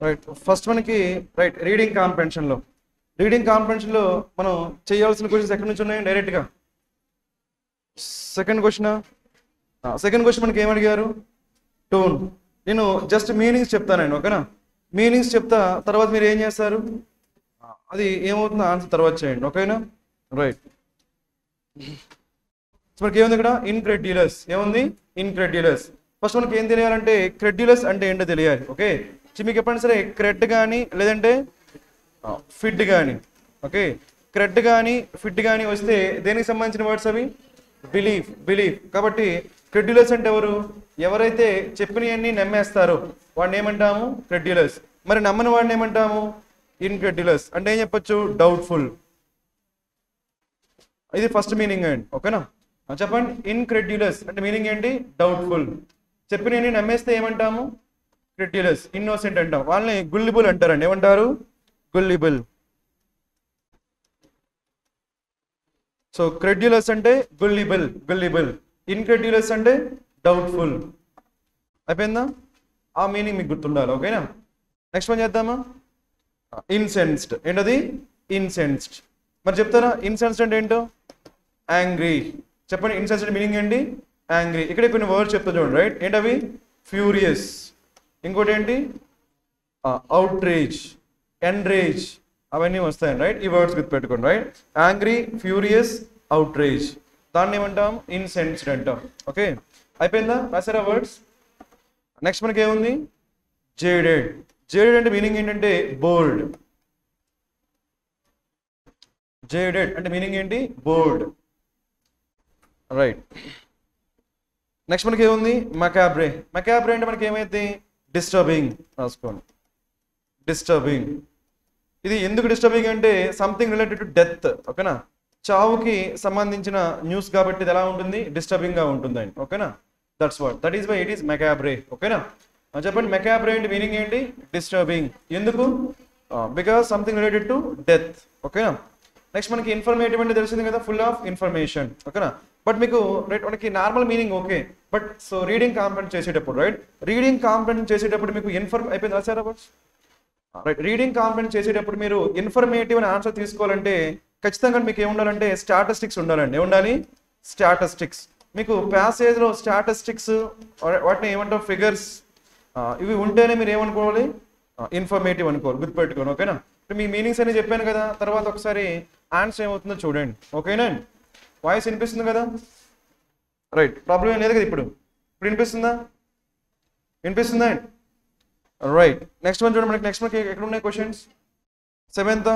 Right first మనకి right reading కాంప్రహెన్షన్లో మనం చేయాల్సిన క్వశ్చన్స్ ఎక్కడి నుంచి ఉన్నాయి డైరెక్ట్గా సెకండ్ క్వశ్చన్ మనకి ఏమడిగారు టోన్ నేను జస్ట్ మీనింగ్స్ చెప్తానండి ఓకేనా మీనింగ్స్ చెప్తా తర్వాత మీరు ఏం చేస్తారు అది ఏమవుతుందో ఆన్సర్ తర్వాత చేయండి ఓకేనా రైట్ మనకి ఏముంది ఇక్కడ ఇన్క్రెడ్యులస్ ఏముంది ఇన్క్రెడ్యులస్ ఫస్ట్ మనకి ఏం తెలియాలంటే క్రెడ్యులస్ అంటే ఏంటో తెలియాలి ఓకే మీకు ఎప్పుడైనా సరే క్రెడ్ కానీ లేదంటే ఫిడ్ కానీ ఓకే క్రెడ్ కానీ ఫిడ్ కానీ వస్తే దేనికి సంబంధించిన వర్డ్స్ అవి బిలీఫ్ కాబట్టి క్రెడ్యులస్ అంటే ఎవరైతే చెప్పినవన్నీ నమ్మేస్తారో వాడిని ఏమంటాము క్రెడ్యులస్ మరి నమ్మని వాడిని ఏమంటాము ఇన్క్రెడ్యులస్ అంటే ఏం చెప్పొచ్చు డౌట్ఫుల్ ఇది ఫస్ట్ మీనింగ్ అండి ఓకేనా చెప్పండి ఇన్క్రెడ్యులస్ అంటే మీనింగ్ ఏంటి డౌట్ఫుల్ చెప్పినవన్నీ నమ్మేస్తే ఏమంటాము క్రెడ్యులస్ ఇన్నోసెంట్ అంటాం వాళ్ళని గుల్లిబుల్ అంటారండి ఏమంటారు గుల్లిబుల్ సో క్రెడ్యులస్ అంటే గుల్లిబుల్ ఇన్క్రెడ్యులస్ అంటే డౌట్ఫుల్ అయిపోయిందా ఆ మీనింగ్ మీకు గుర్తుండాలి ఓకేనా నెక్స్ట్ పని చేద్దామా ఇన్సెన్స్డ్ ఏంటది ఇన్సెన్స్డ్ మరి చెప్తారా ఇన్సెన్స్డ్ అంటే ఏంటో యాంగ్రీ చెప్పండి ఇన్సెన్స్డ్ మీనింగ్ ఏంటి యాంగ్రీ ఇక్కడే కొన్ని వర్డ్స్ చెప్తా చూడండి రైట్ ఏంటవి ఫ్యూరియస్ ఇంకోటి ఏంటి అవుట్రేజ్ ఎన్రేజ్ అవన్నీ వస్తాయండి రైట్ ఈ వర్డ్స్ గుర్తుపెట్టుకోండి రైట్ యాంగ్రీ ఫ్యూరియస్ అవుట్రేజ్ దాన్ని ఏమంటాం ఇన్సెన్స్డ్ అంటాం ఓకే అయిపోయిందా రాసారా వర్డ్స్ నెక్స్ట్ మనకి ఏముంది జేడెడ్ అంటే మీనింగ్ ఏంటంటే బోల్డ్ జేడెడ్ అంటే మీనింగ్ ఏంటి బోల్డ్ రైట్ నెక్స్ట్ మనకి ఏముంది మకాబ్రే అంటే మనకి ఏమైంది డిస్టర్బింగ్ రాసుకోండి డిస్టర్బింగ్ ఇది ఎందుకు డిస్టర్బింగ్ అంటే సంథింగ్ రిలేటెడ్ టు డెత్ ఓకేనా చావుకి సంబంధించిన న్యూస్ కాబట్టి ఇది ఎలా ఉంటుంది డిస్టర్బింగ్ గా ఉంటుందండి ఓకేనా that is why it is macabre ఓకేనా చెప్పండి మెకాబ్రే అంటే మీనింగ్ ఏంటి డిస్టర్బింగ్ ఎందుకు because something related to death ఓకేనా నెక్స్ట్ మనకి ఇన్ఫర్మేటివ్ అంటే తెలిసింది కదా ఫుల్ ఆఫ్ ఇన్ఫర్మేషన్ ఓకేనా బట్ మీకు రైట్ మనకి normal meaning okay but so reading comprehend చేసేటప్పుడు రైట్ రీడింగ్ కాంప్రహెండ్ చేసేటప్పుడు మీకు అయిపోయింది రాసారా వర్డ్స్ రైట్ రీడింగ్ కాంప్రహెండ్ చేసేటప్పుడు మీరు ఇన్ఫర్మేటివ్ అని ఆన్సర్ తీసుకోవాలంటే ఖచ్చితంగా మీకు ఏముండాలంటే స్టాటిస్టిక్స్ ఉండాలండి ఏముండాలి స్టాటిస్టిక్స్ మీకు ప్యాసేజ్లో స్టాటిస్టిక్స్ వాటిని ఏమంటాం ఫిగర్స్ ఇవి ఉంటేనే మీరు ఏమనుకోవాలి ఇన్ఫర్మేటివ్ అనుకోవాలి గుర్తుపెట్టుకోండి ఓకేనా మీ మీనింగ్స్ అని చెప్పాను కదా తర్వాత ఒకసారి ఆన్సర్ ఏమవుతుందో చూడండి ఓకేనా వాయిస్ వినిపిస్తుంది కదా రైట్ ప్రాబ్లం ఏం లేదు కదా ఇప్పుడు వినిపిస్తుందా రైట్ నెక్స్ట్ వన్ చూడండి మనకి ఎక్కడ ఉన్నాయి క్వశ్చన్స్ సెవెంత్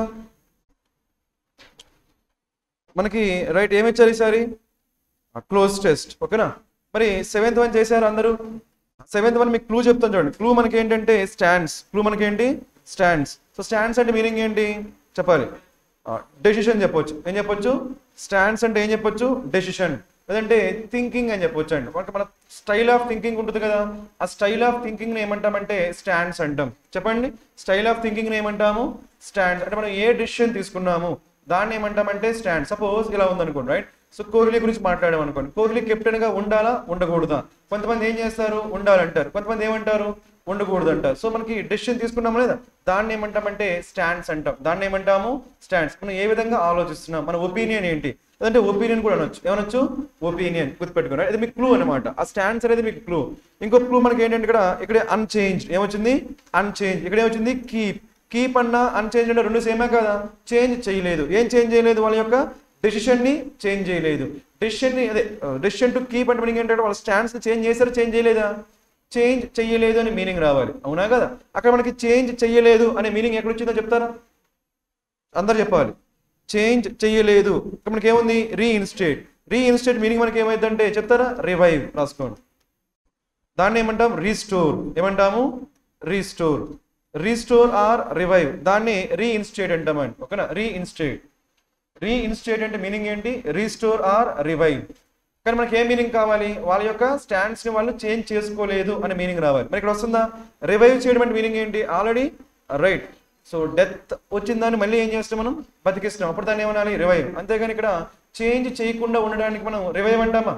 మనకి రైట్ ఏమి ఇచ్చారు ఈసారి క్లోజ్ టెస్ట్ ఓకేనా మరి సెవెంత్ వన్ చేశారు అందరూ సెవెంత్ వన్ మీకు క్లూ చెప్తాను చూడండి క్లూ మనకి ఏంటంటే స్టాండ్స్ సో స్టాండ్స్ అంటే మీనింగ్ ఏంటి చెప్పాలి డెసిషన్ చెప్పొచ్చు ఏం చెప్పొచ్చు స్టాండ్స్ అంటే ఏం చెప్పొచ్చు డెసిషన్ లేదంటే థింకింగ్ అని చెప్పొచ్చు అండి మన స్టైల్ ఆఫ్ థింకింగ్ ఉంటుంది కదా ఆ స్టైల్ ఆఫ్ థింకింగ్ ఏమంటామంటే స్టాండ్స్ అంటాం చెప్పండి స్టైల్ ఆఫ్ థింకింగ్ ఏమంటాము స్టాండ్స్ అంటే మనం ఏ డెసిషన్ తీసుకున్నాము దాన్ని ఏమంటామంటే స్టాండ్ సపోజ్ ఇలా ఉందనుకోండి రైట్ సో కోహ్లీ గురించి మాట్లాడాం అనుకోండి కోహ్లీ కెప్టెన్ గా ఉండాలా ఉండకూడదా కొంతమంది ఏం చేస్తారు ఉండాలంటారు కొంతమంది ఏమంటారు ఉండకూడదు అంటారు సో మనకి డెసిషన్ తీసుకున్నాము లేదా దాన్ని ఏమంటామంటే స్టాండ్స్ అంటాం దాన్ని ఏమంటాము స్టాండ్స్ మనం ఏ విధంగా ఆలోచిస్తున్నాం మన ఒపీనియన్ ఏంటి లేదంటే ఒపీనియన్ కూడా అనొచ్చు ఏమనొచ్చు ఒపీనియన్ గుర్తుపెట్టుకున్నారు ఇది మీకు క్లూ అనమాట ఆ స్టాండ్స్ అనేది మీకు క్లూ ఇంకో క్లూ మనకి ఏంటంటే ఇక్కడ అన్చేంజ్ ఏమొచ్చింది అన్చేంజ్ ఇక్కడ ఏమొచ్చింది కీప్ అన్నా అన్చేంజ్ అంటే రెండు సేమే కదా చేంజ్ చేయలేదు ఏం చేంజ్ చేయలేదు వాళ్ళ యొక్క డెసిషన్ ని చేంజ్ చేయలేదు డెసిషన్ టు కీప్ అంటే మీనింగ్ ఏంటంటే వాళ్ళ స్టాండ్స్ చేంజ్ చేశారు చేంజ్ చేయలేదా చేంజ్ చెయ్యలేదు అని మీనింగ్ రావాలి అవునా కదా అక్కడ మనకి చేంజ్ చెయ్యలేదు అనే మీనింగ్ ఎక్కడ వచ్చిందో చెప్తారా అందరు చెప్పాలి చేంజ్ చెయ్యలేదు ఇక్కడ మనకి ఏముంది రీఇన్స్టేట్ మీనింగ్ మనకి ఏమైందంటే చెప్తారా రివైవ్ రాసుకోండి దాన్ని ఏమంటాం ఏమంటాము రీస్టోర్ ఆర్ రివైవ్ దాన్ని రీఇన్స్టేట్ అంటామండి ఓకేనా రీఇన్స్టేట్ అంటే మీనింగ్ ఏంటి రీస్టోర్ ఆర్ రివైవ్ కానీ మనకి ఏ మీనింగ్ కావాలి వాళ్ళ యొక్క స్టాండ్స్ ని వాళ్ళు చేంజ్ చేసుకోలేదు అనే మీనింగ్ రావాలి మరి ఇక్కడ వస్తుందా రివైవ్ చేయడం అంటే మీనింగ్ ఏంటి ఆల్రెడీ రైట్ సో డెత్ వచ్చిందాన్ని మళ్ళీ ఏం చేస్తాం మనం బతికిస్తున్నాం అప్పుడు దాన్ని ఏమనాలి రివైవ్ అంతేగాని ఇక్కడ చేంజ్ చేయకుండా ఉండడానికి మనం రివైవ్ అంటామా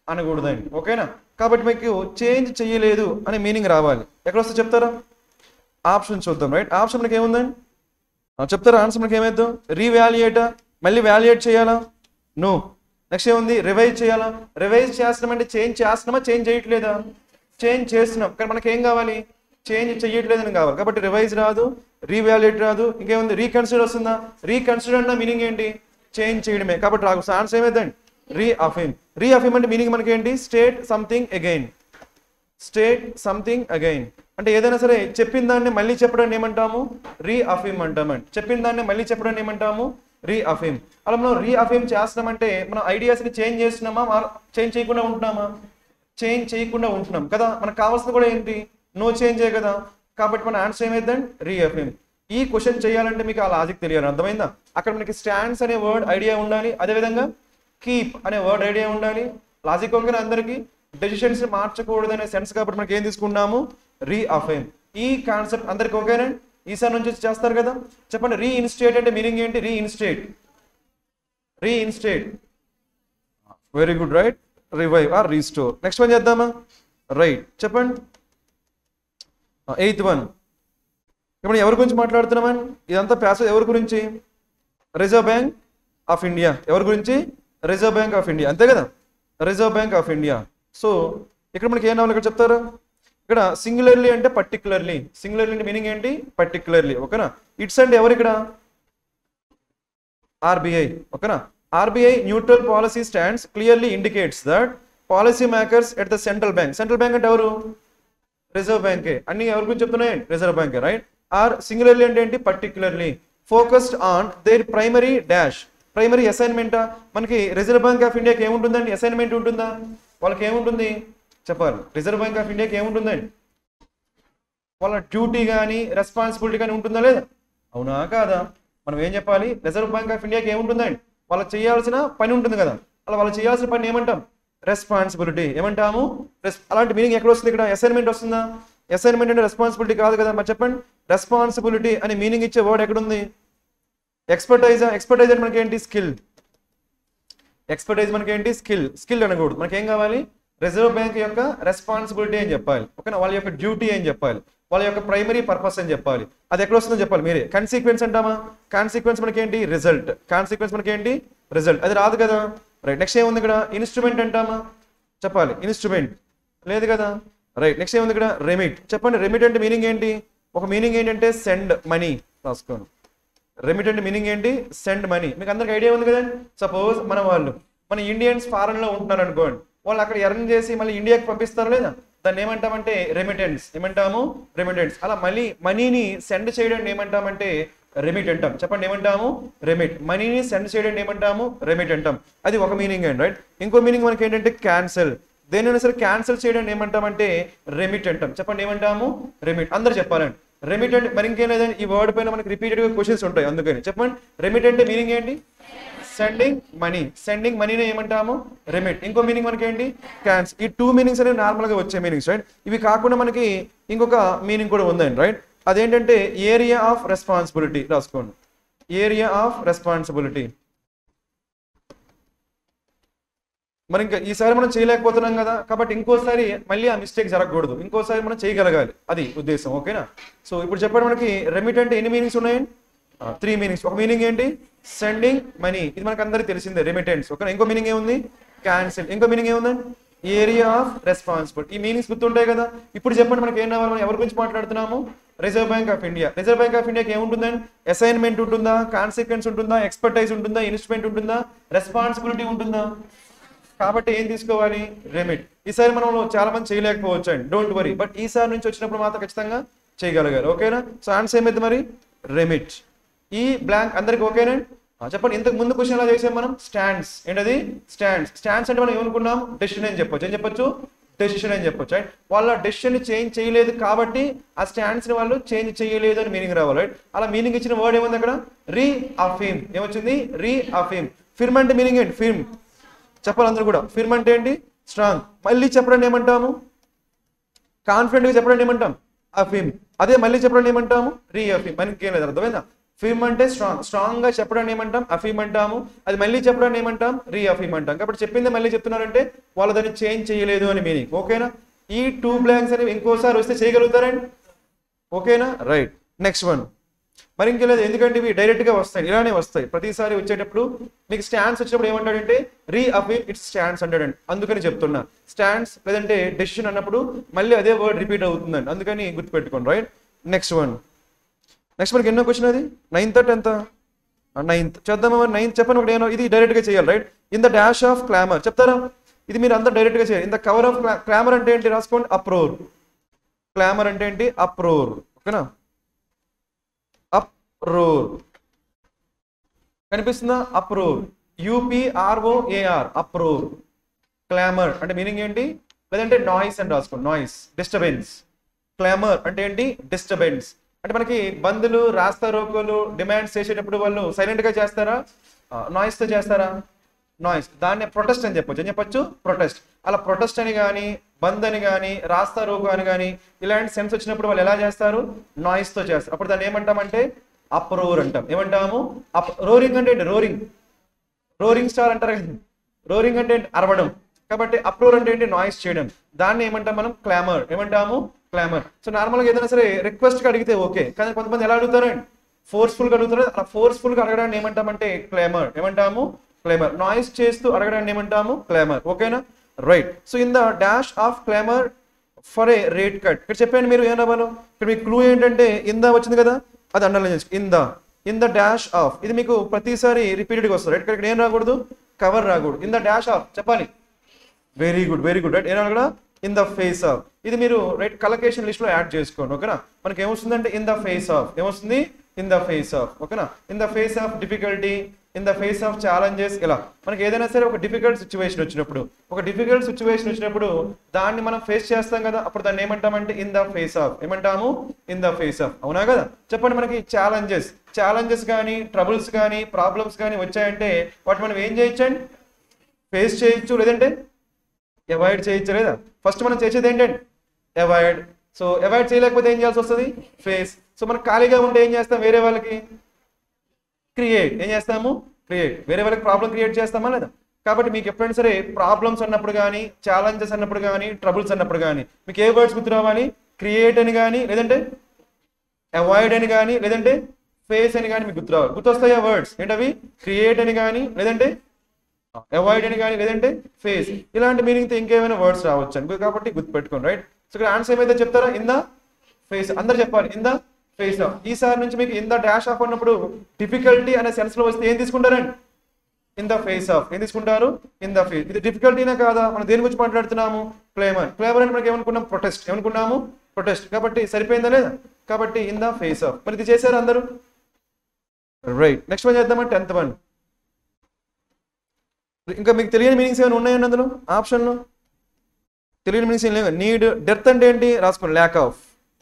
అనకూడదండి ఓకేనా కాబట్టి మీకు చేంజ్ చెయ్యలేదు అనే మీనింగ్ రావాలి ఎక్కడ వస్తే చెప్తారా ఆప్షన్ చూద్దాం రైట్. ఆప్షన్ మనకి ఏముందండి చెప్తారా ఆన్సర్ మనకి ఏమైద్దాం? రీవాల్యుయేటా, మళ్ళీ వాల్యుయేట్ చేయాలా? నో. నెక్స్ట్ ఏముంది? రివైజ్ చేయాలా? రివైజ్ చేస్తున్నాం అంటే చేంజ్ చేస్తున్నామా, చేంజ్ చేయట్లేదా? చేంజ్ చేస్తున్నాం, కానీ మనకి ఏం కావాలి? చేంజ్ చేయట్లేదని కావాలి. కాబట్టి రివైజ్ రాదు, రీవాల్యుయేట్ రాదు. ఇంకేముంది? రీకన్సిడర్ వస్తుందా? రీకన్సిడర్ అన్న మీనింగ్ ఏంటి? చేంజ్ చేయడమే. కాబట్టి రాదు. ఆన్సర్ ఏమైందండి? రీఅఫర్మ్. రీఅఫర్మ్ అంటే మీనింగ్ మనకి ఏంటి? State something again. State something again అంటే ఏదైనా సరే చెప్పిన దాన్ని మళ్ళీ చెప్పడాన్ని ఏమంటాము? రీఅఫర్మ్ అంటామండి. చెప్పిన దాన్ని మళ్ళీ చెప్పడాన్ని ఏమంటాము? రీఅఫర్మ్. అలా మనం రీఅఫర్మ్ చేస్తున్నామంటే మనం ఐడియాస్ని చేంజ్ చేస్తున్నామా, చేంజ్ చేయకుండా ఉంటున్నామా? చేంజ్ చేయకుండా ఉంటున్నాం కదా. మనకు కావాల్సింది కూడా ఏంటి? నో చేంజే కదా. కాబట్టి మన ఆన్సర్ ఏమైందండి? రీఅఫర్మ్. ఈ క్వశ్చన్ చేయాలంటే మీకు ఆ లాజిక్ తెలియాలి. అర్థమైందా? అక్కడ మనకి స్టాండ్స్ అనే వర్డ్ ఐడియా ఉండాలి, అదేవిధంగా కీప్ అనే వర్డ్ ఐడియా ఉండాలి. లాజిక్ ఓకేనా అందరికి? డెసిషన్స్ మార్చకూడదు అనే సెన్స్ కాబట్టి మనకి ఏం తీసుకున్నాము? రీఅఫర్మ్. ఈ కాన్సెప్ట్ అందరికి ఓకేనా? ఈసారి నుంచి చేస్తారు కదా. చెప్పండి, రీఇన్స్టేట్ అంటే మీనింగ్ ఏంటి? Reinstate. Reinstate. Very good right. Revive or restore. Next one చేద్దామా? రైట్. చెప్పండి. 8th one. ఇప్పుడు ఎవరి గురించి మాట్లాడుతున్నామని? ఇదంతా ప్యాసేజ్ ఎవరి గురించి? Reserve bank of India. ఎవరి గురించి? రిజర్వ్ బ్యాంక్ ఆఫ్ ఇండియా, అంతే కదా. Reserve bank of India. So ఇక్కడ మనకి ఏం రావాలి ఇక్కడ చెప్తారా? ఇక్కడ సింగులర్లీ అంటే పర్టికులర్లీ. సింగులర్లీ అంటే మీనింగ్ ఏంటి? పర్టికులర్లీ. ఓకేనా. ఇట్స్ అంటే ఎవరు ఇక్కడ? ఆర్బీఐ. ఓకేనా. RBI neutral policy stands clearly indicates that policy makers at the central bank. Central bank అంటే ఎవరు? రిజర్వ్ బ్యాంకే. అన్ని ఎవరి గురించి చెప్తున్నాయి? రిజర్వ్ బ్యాంకే రైట్. ఆర్ సింగులర్లీ అంటే ఏంటి? Particularly. Focused on their primary dash. Primary అసైన్మెంటా? మనకి రిజర్వ్ బ్యాంక్ ఆఫ్ ఇండియాకి ఏముంటుందండి? అసైన్మెంట్ ఉంటుందా? వాళ్ళకి ఏముంటుంది చెప్పాలి? రిజర్వ్ బ్యాంక్ ఆఫ్ ఇండియాకి ఏముంటుందండి? వాళ్ళ డ్యూటీ కానీ రెస్పాన్సిబిలిటీ కానీ ఉంటుందా లేదా? అవునా కాదా? మనం ఏం చెప్పాలి? రిజర్వ్ బ్యాంక్ ఆఫ్ ఇండియాకి ఏముంటుందండి? వాళ్ళకి చేయాల్సిన పని ఉంటుంది కదా. అలా వాళ్ళు చేయాల్సిన పని ఏమంటాం? రెస్పాన్సిబిలిటీ. ఏమంటాము? అలాంటి మీనింగ్ ఎక్కడ వస్తుంది? ఇక్కడ అసైన్మెంట్ వస్తుందా? అసైన్మెంట్ అంటే రెస్పాన్సిబిలిటీ కాదు కదా. మరి చెప్పండి, రెస్పాన్సిబిలిటీ అని మీనింగ్ ఇచ్చే వర్డ్ ఎక్కడుంది? ఎక్స్పర్టైజ్. ఎక్స్పర్టైజ్ అంటే మనకి ఏంటి? స్కిల్. ఎక్స్పర్టైజ్ మనకి ఏంటి? స్కిల్. స్కిల్ అనకూడదు. మనకి ఏం కావాలి? రిజర్వ్ బ్యాంక్ యొక్క రెస్పాన్సిబిలిటీ అని చెప్పాలి. ఓకేనా. వాళ్ళ యొక్క డ్యూటీ అని చెప్పాలి, వాళ్ళ యొక్క ప్రైమరీ పర్పస్ అని చెప్పాలి. అది ఎక్కడ వస్తుందో చెప్పాలి మీరే. కాన్సిక్వెన్స్ అంటామా? కాన్సిక్వెన్స్ మనకి ఏంటి? రిజల్ట్. కాన్సిక్వెన్స్ మనకి ఏంటి? రిజల్ట్. అది రాదు కదా. రైట్. నెక్స్ట్ ఏముంది ఇక్కడ? ఇన్స్ట్రుమెంట్ అంటామా? చెప్పాలి. ఇన్స్ట్రుమెంట్ లేదు కదా. రైట్. నెక్స్ట్ ఏముంది ఇక్కడ? రెమిట్. చెప్పండి, రెమిట్ అంటే మీనింగ్ ఏంటి? ఒక మీనింగ్ ఏంటంటే సెండ్ మనీ. రాసుకోండి. రెమిట్ అంటే మీనింగ్ ఏంటి? Send money. మీకు అందరికి ఐడియా ఉంది కదండి. సపోజ్ మన ఇండియన్స్ ఫారెన్ లో ఉంటున్నారు అనుకోండి, వాళ్ళు అక్కడ ఎర్న్ చేసి మళ్ళీ ఇండియాకి పంపిస్తారు లేదా, దాన్ని ఏమంటామంటే రెమిటెన్స్. ఏమంటాము? రెమిటెన్స్. అలా మళ్ళీ మనీని సెండ్ చేయడం ఏమంటామంటే రెమిట్ అంటాం. చెప్పండి, ఏమంటాము? రెమిట్. మనీని సెండ్ చేయడం ఏమంటాము? రెమిట్ అంటాం. అది ఒక మీనింగ్ అండి రైట్. ఇంకో మీనింగ్ మనకి ఏంటంటే క్యాన్సల్. దేనైనా సరే క్యాన్సల్ చేయడం ఏమంటామంటే రెమిట్ అంటాం. చెప్పండి, ఏమంటాము? రెమిట్. అందరు చెప్పాలండి. రెమిట్ అంటే మరి ఇంకేం లేదండి, ఈ వర్డ్ పైన మనకి రిపీటెడ్ గా క్వశ్చన్స్ ఉంటాయి, అందుకని చెప్పండి. రెమిట్ అంటే మీనింగ్ ఏంటి? Sending money. సెండింగ్ మనీని ఏమంటాము? రెమిట్. ఇంకో మీనింగ్ మనకి ఏంటి? క్యాన్సల్. ఈ 2 మీనింగ్స్ అనేవి నార్మల్ గా వచ్చే మీనింగ్స్ రైట్. ఇవి కాకుండా మనకి ఇంకొక మీనింగ్ కూడా ఉందండి రైట్. అదేంటంటే ఏరియా ఆఫ్ రెస్పాన్సిబిలిటీ. రాసుకోండి. Area of responsibility. మరి ఇంకా ఈసారి మనం చేయలేకపోతున్నాం కదా, కాబట్టి ఇంకోసారి మళ్ళీ ఆ మిస్టేక్ జరగకూడదు, ఇంకోసారి మనం చేయగలగాలి, అది ఉద్దేశం. ఓకేనా. సో ఇప్పుడు చెప్పండి, మనకి రెమిట్ అంటే ఎన్ని మీనింగ్స్ ఉన్నాయండి? 3 మీనింగ్స్. ఒక మీనింగ్ ఏంటి? Sending money. ఇది మనకు అందరికీ తెలిసిందే, రెమిటెన్స్. ఓకేనా. ఇంకో మీనింగ్ ఏముంది? క్యాన్సిల్. ఇంకో మీనింగ్ ఏముందండి? Area of responsibility. ఈ మీనింగ్స్ గుర్తుంటాయి కదా. ఇప్పుడు చెప్పండి, మనకి ఏం రావాలి? మనం ఎవరి గురించి మాట్లాడుతున్నాము? Reserve bank of India. Reserve bank of ఇండియాకి ఏముంటుందండి? అసైన్మెంట్ ఉంటుందా? కాన్సిక్వెన్స్ ఉంటుందా? ఎక్స్పర్టైజ్ ఉంటుందా? ఇన్స్ట్రుమెంట్ ఉంటుందా? రెస్పాన్సిబిలిటీ ఉంటుందా? కాబట్టి ఏం తీసుకోవాలి? రెమిట్. ఈసారి మనం చాలా మంది చేయలేకపోవచ్చు అండి, డోంట్ వరీ. బట్ ఈసారి నుంచి వచ్చినప్పుడు మాత్రం ఖచ్చితంగా చేయగలగాలి. ఓకేనా. సో ఆన్సర్ ఏమైంది మరి? రెమిట్. ఈ బ్లాంక్ అందరికి ఓకేనండి. చెప్పండి, ఇంతకు ముందు క్వశ్చన్ ఎలా చేసాం మనం? స్టాండ్స్. ఏంటది? స్టాండ్స్. స్టాండ్స్ అంటే మనం ఏమనుకున్నాం? డెసిషన్ అని చెప్పొచ్చు. ఏం చెప్పొచ్చు? డెసిషన్ అని చెప్పొచ్చు. రైట్. వాళ్ళ డెసిషన్ ని చేంజ్ చేయలేదు కాబట్టి ఆ స్టాండ్స్ ని వాళ్ళు చేంజ్ చేయలేదు అని మీనింగ్ రావాలి. రైట్. అలా మీనింగ్ ఇచ్చిన వర్డ్ ఏముంది అక్కడ? రీఅఫర్మ్. ఏమొచ్చింది? రీఅఫర్మ్. ఫిర్మ్ అంటే మీనింగ్ ఏంటి? ఫిర్మ్. చెప్పాలి అందరూ కూడా. ఫిర్మ్ అంటే ఏంటి? స్ట్రాంగ్. మళ్ళీ చెప్పడానికి ఏమంటాము? కాన్ఫిడెంట్ గా చెప్పడానికి ఏమంటాం? అఫర్మ్. అదే మళ్ళీ చెప్పడానికి ఏమంటాము? రీఅఫర్మ్. మనకి ఏం లేదు, అర్థమైందా? ఫిర్మ్ అంటే స్ట్రాంగ్. స్ట్రాంగ్ గా చెప్పడానికి ఏమంటాం? అఫర్మ్ అంటాము. అది మళ్ళీ చెప్పడానికి ఏమంటాం? రీఅఫర్మ్ అంటాం. కాబట్టి చెప్పిందే మళ్ళీ చెప్తున్నారంటే వాళ్ళు దాన్ని చేంజ్ చేయలేదు అని మీనింగ్. ఓకేనా. ఈ 2 బ్లాంక్స్ అనేవి ఇంకోసారి వస్తే చేయగలుగుతారండి? ఓకేనా? రైట్. Next one. మరి ఇంకెలేదు, ఎందుకంటే ఇవి డైరెక్ట్గా వస్తాయి, ఇలానే వస్తాయి ప్రతిసారి వచ్చేటప్పుడు. మీకు స్టాండ్స్ వచ్చినప్పుడు ఏమంటాడంటే రీఅఫర్మ్ ఇట్స్ స్టాండ్స్ అంటాడండి. అందుకని చెప్తున్నా, స్టాండ్స్ లేదంటే డెసిషన్ అన్నప్పుడు మళ్ళీ అదే వర్డ్ రిపీట్ అవుతుందండి, అందుకని గుర్తుపెట్టుకోండి. రైట్. Next one. నెక్స్ట్ మనకి ఎన్నో క్వశ్చన్ అది? 9th 10th? 9th చేద్దామా మరి? 9th చెప్పండి ఒకటి. ఇది డైరెక్ట్గా చేయాలి. Right. In the dash of clamour చెప్తారా? ఇది మీరు అందరూ డైరెక్ట్గా చేయాలి. In the cover of clamour అంటే ఏంటి రాసుకోండి, అప్రోర్. క్లామర్ అంటే ఏంటి? అప్రోర్. ఓకేనా? అప్రోర్ కనిపిస్తుందా? Uproar, UPROAR, uproar. క్లామర్ అంటే మీనింగ్ ఏంటి? లేదంటే నాయిస్ అని రాసుకోండి, నాయిస్, డిస్టర్బెన్స్. క్లామర్ అంటే ఏంటి? డిస్టర్బెన్స్. అంటే మనకి బంధులు, రాస్తా రోకోలు, డిమాండ్స్ చేసేటప్పుడు వాళ్ళు సైలెంట్గా చేస్తారా, నాయిస్తో చేస్తారా? నాయిస్. దాన్ని ప్రొటెస్ట్ అని చెప్పొచ్చు. ఏం చెప్పొచ్చు? ప్రొటెస్ట్. అలా ప్రొటెస్ట్ అని కానీ, బంద్ అని కానీ, రాస్తా రోకో అని కానీ ఇలాంటి సెన్స్ వచ్చినప్పుడు వాళ్ళు ఎలా చేస్తారు? నాయిస్తో చేస్తారు. అప్పుడు దాన్ని ఏమంటామంటే అప్రోర్ అంటాం. ఏమంటాము? రోరింగ్ అంటే ఏంటి? రోరింగ్, రోరింగ్ స్టార్ అంటారు కదా. రోరింగ్ అంటే అరవడం. కాబట్టి అప్రోర్ అంటే ఏంటి? నాయిస్ చేయడం. దాన్ని ఏమంటాం మనం? క్లామర్. ఏమంటాము? క్లామర్. సో నార్మల్గా ఏదైనా సరే రిక్వెస్ట్గా అడిగితే ఓకే, కానీ కొంతమంది ఎలా అడుగుతారండి? ఫోర్స్ఫుల్గా అడుగుతారు. అలా ఫోర్స్ఫుల్గా అడగడాన్ని ఏమంటామంటే క్లామర్. ఏమంటాము? క్లామర్. నాయిస్ చేస్తూ అడగడాన్ని ఏమంటాము? క్లామర్. ఓకేనా? Right. So in the dash of clamour for a rate cut. ఇక్కడ చెప్పండి మీరు ఏమవ్వాలి. ఇక్కడ మీకు క్లూ ఏంటంటే ఇందా వచ్చింది కదా, అది అండర్లైన్ చేసుకో. In the dash of. ఇది మీకు ప్రతిసారి రిపీటెడ్గా వస్తుంది. రైట్. ఇక్కడ ఏం రాకూడదు? కవర్ రాకూడదు. ఇన్ ద డాష్ ఆఫ్ చెప్పాలి. Very good, very good. Right. ఏమన్నా కూడా ఇన్ ద ఫేస్ ఆఫ్. ఇది మీరు రైట్ కలొకేషన్ లిస్ట్ లో యాడ్ చేసుకోండి. ఓకేనా? మనకి ఏమొస్తుందంటే ఇన్ ద ఫేస్ ఆఫ్. ఏమొస్తుంది? In the face of. ఓకేనా? In the face of difficulty, in the face of challenges. ఇలా మనకి ఏదైనా సరే ఒక డిఫికల్ట్ సిచ్యువేషన్ వచ్చినప్పుడు దాన్ని మనం ఫేస్ చేస్తాం కదా, అప్పుడు దాన్ని ఏమంటామంటే ఇన్ ద ఫేస్ ఆఫ్. ఏమంటాము? In the face of. అవునా కదా? చెప్పండి. మనకి ఛాలెంజెస్ కానీ, ట్రబుల్స్ కానీ, ప్రాబ్లమ్స్ కానీ వచ్చాయంటే వాటి మనం ఏం చేయొచ్చండి? ఫేస్ చేయొచ్చు, లేదంటే అవాయిడ్ చేయొచ్చు. లేదా ఫస్ట్ మనం చేసేది ఏంటంటే అవాయిడ్. సో అవాయిడ్ చేయలేకపోతే ఏం చేయాల్సి వస్తుంది? ఫేస్. సో మనం ఖాళీగా ఉంటే ఏం చేస్తాం? వేరే వాళ్ళకి క్రియేట్. ఏం చేస్తాము? క్రియేట్. వేరే వాళ్ళకి ప్రాబ్లం క్రియేట్ చేస్తామా లేదా? కాబట్టి మీకు ఎప్పుడైనా సరే ప్రాబ్లమ్స్ అన్నప్పుడు కానీ, ఛాలెంజెస్ అన్నప్పుడు కానీ, ట్రబుల్స్ అన్నప్పుడు కానీ మీకు ఏ వర్డ్స్ గుర్తు రావాలి? క్రియేట్ అని కానీ, లేదంటే అవాయిడ్ అని కానీ, లేదంటే ఫేస్ అని కానీ మీకు గుర్తు రావాలి. గుర్తొస్తాయా వర్డ్స్? ఏంటవి? క్రియేట్ అని కానీ, లేదంటే అవాయిడ్ అని కానీ, లేదంటే ఫేస్. ఇలాంటి మీనింగ్తో ఇంకేమైనా వర్డ్స్ రావచ్చు అని, కాబట్టి గుర్తుపెట్టుకోండి. రైట్. సో ఇక్కడ ఆన్సర్ ఏమైతే చెప్తారా? In the face. అందరు చెప్పాలి ఇన్ ద ఫేస్ ఆఫ్. ఈసారి నుంచి మీకు ఇన్ ద డాష్ ఆఫ్ అన్నప్పుడు డిఫికల్టీ అనే సెన్స్ లో వస్తే ఏం తీసుకుంటారండి? In the face of. ఏం తీసుకుంటారు? In the face. ఇది డిఫికల్టీనే కాదా? మనం దేని గురించి మాట్లాడుతున్నాము? క్లైమర్. క్లైమర్ అంటే మనకి ఏమనుకున్నాం? ప్రొటెస్ట్. ఏమనుకున్నాము? ప్రొటెస్ట్. కాబట్టి సరిపోయిందా లేదా? కాబట్టి ఇన్ ద ఫేస్ ఆఫ్. మరి ఇది చేశారు అందరూ? రైట్. నెక్స్ట్ వన్ చేద్దామా? 10th one. ఇంకా మీకు తెలియని మీనింగ్స్ ఏమైనా ఉన్నాయండి అందులో ఆప్షన్లో? తెలియని మీనింగ్స్ ఏం లేవు. నీడ్. డెత్ అంటే ఏంటి రాసుకోండి? Lack of.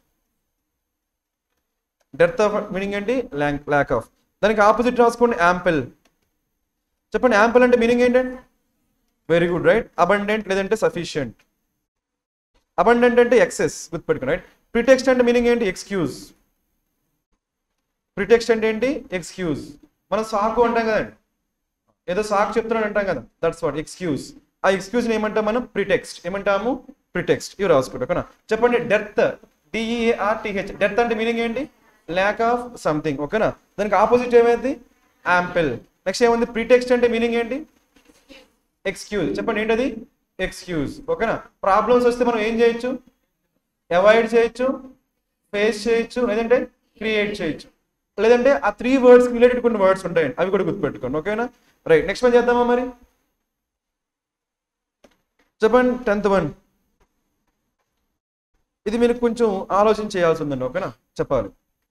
డెత్ ఆఫ్ మీనింగ్ ఏంటి? Lack of. దానికి ఆపోజిట్ రాసుకోండి యాంపిల్. చెప్పండి యాంపిల్ అంటే మీనింగ్ ఏంటంటే? Very good. రైట్. అబండెంట్ లేదంటే సఫిషియంట్. అబండెంట్ అంటే ఎక్సెస్. గుర్తుపెట్టుకోండి. రైట్. ప్రిటెక్స్ట్ అంటే మీనింగ్ ఏంటి? ఎక్స్క్యూజ్. ప్రిటెక్స్ట్ అంటే ఏంటి? ఎక్స్క్యూజ్. మనం సాకు అంటాం కదండి, ఏదో సాకు చెప్తున్నాడు అంటాం కదా, దట్స్ వాట్ ఎక్స్క్యూజ్. ఆ ఎక్స్క్యూజ్ని ఏమంటాం మనం? ప్రిటెక్స్ట్. ఏమంటాము? ప్రిటెక్స్ట్. ఇవి రాసుకుంటాం. ఓకేనా? చెప్పండి డెత్. DEARTH. డెత్ అంటే మీనింగ్ ఏంటి? Lack of something. ఓకేనా? దానికి ఆపోజిట్ ఏమైంది? యాంపిల్. నెక్స్ట్ ఏముంది? ప్రిటెక్స్ట్ అంటే మీనింగ్ ఏంటి? ఎక్స్క్యూజ్. చెప్పండి ఏంటది? ఎక్స్క్యూజ్. ఓకేనా? ప్రాబ్లమ్స్ వస్తే మనం ఏం చేయొచ్చు? అవాయిడ్ చేయొచ్చు, ఫేస్ చేయొచ్చు, లేదంటే క్రియేట్ చేయొచ్చు, లేదంటే ఆ 3 వర్డ్స్ రిలేటెడ్ కొన్ని వర్డ్స్ ఉంటాయండి, అవి కూడా గుర్తుపెట్టుకోండి. ఓకేనా? రైట్. నెక్స్ట్ వన్ చేద్దామా మరి? చెప్పండి 10th వన్. ఇది మీరు కొంచెం ఆలోచన చేయాల్సి ఉందండి. ఓకేనా? చెప్పాలి.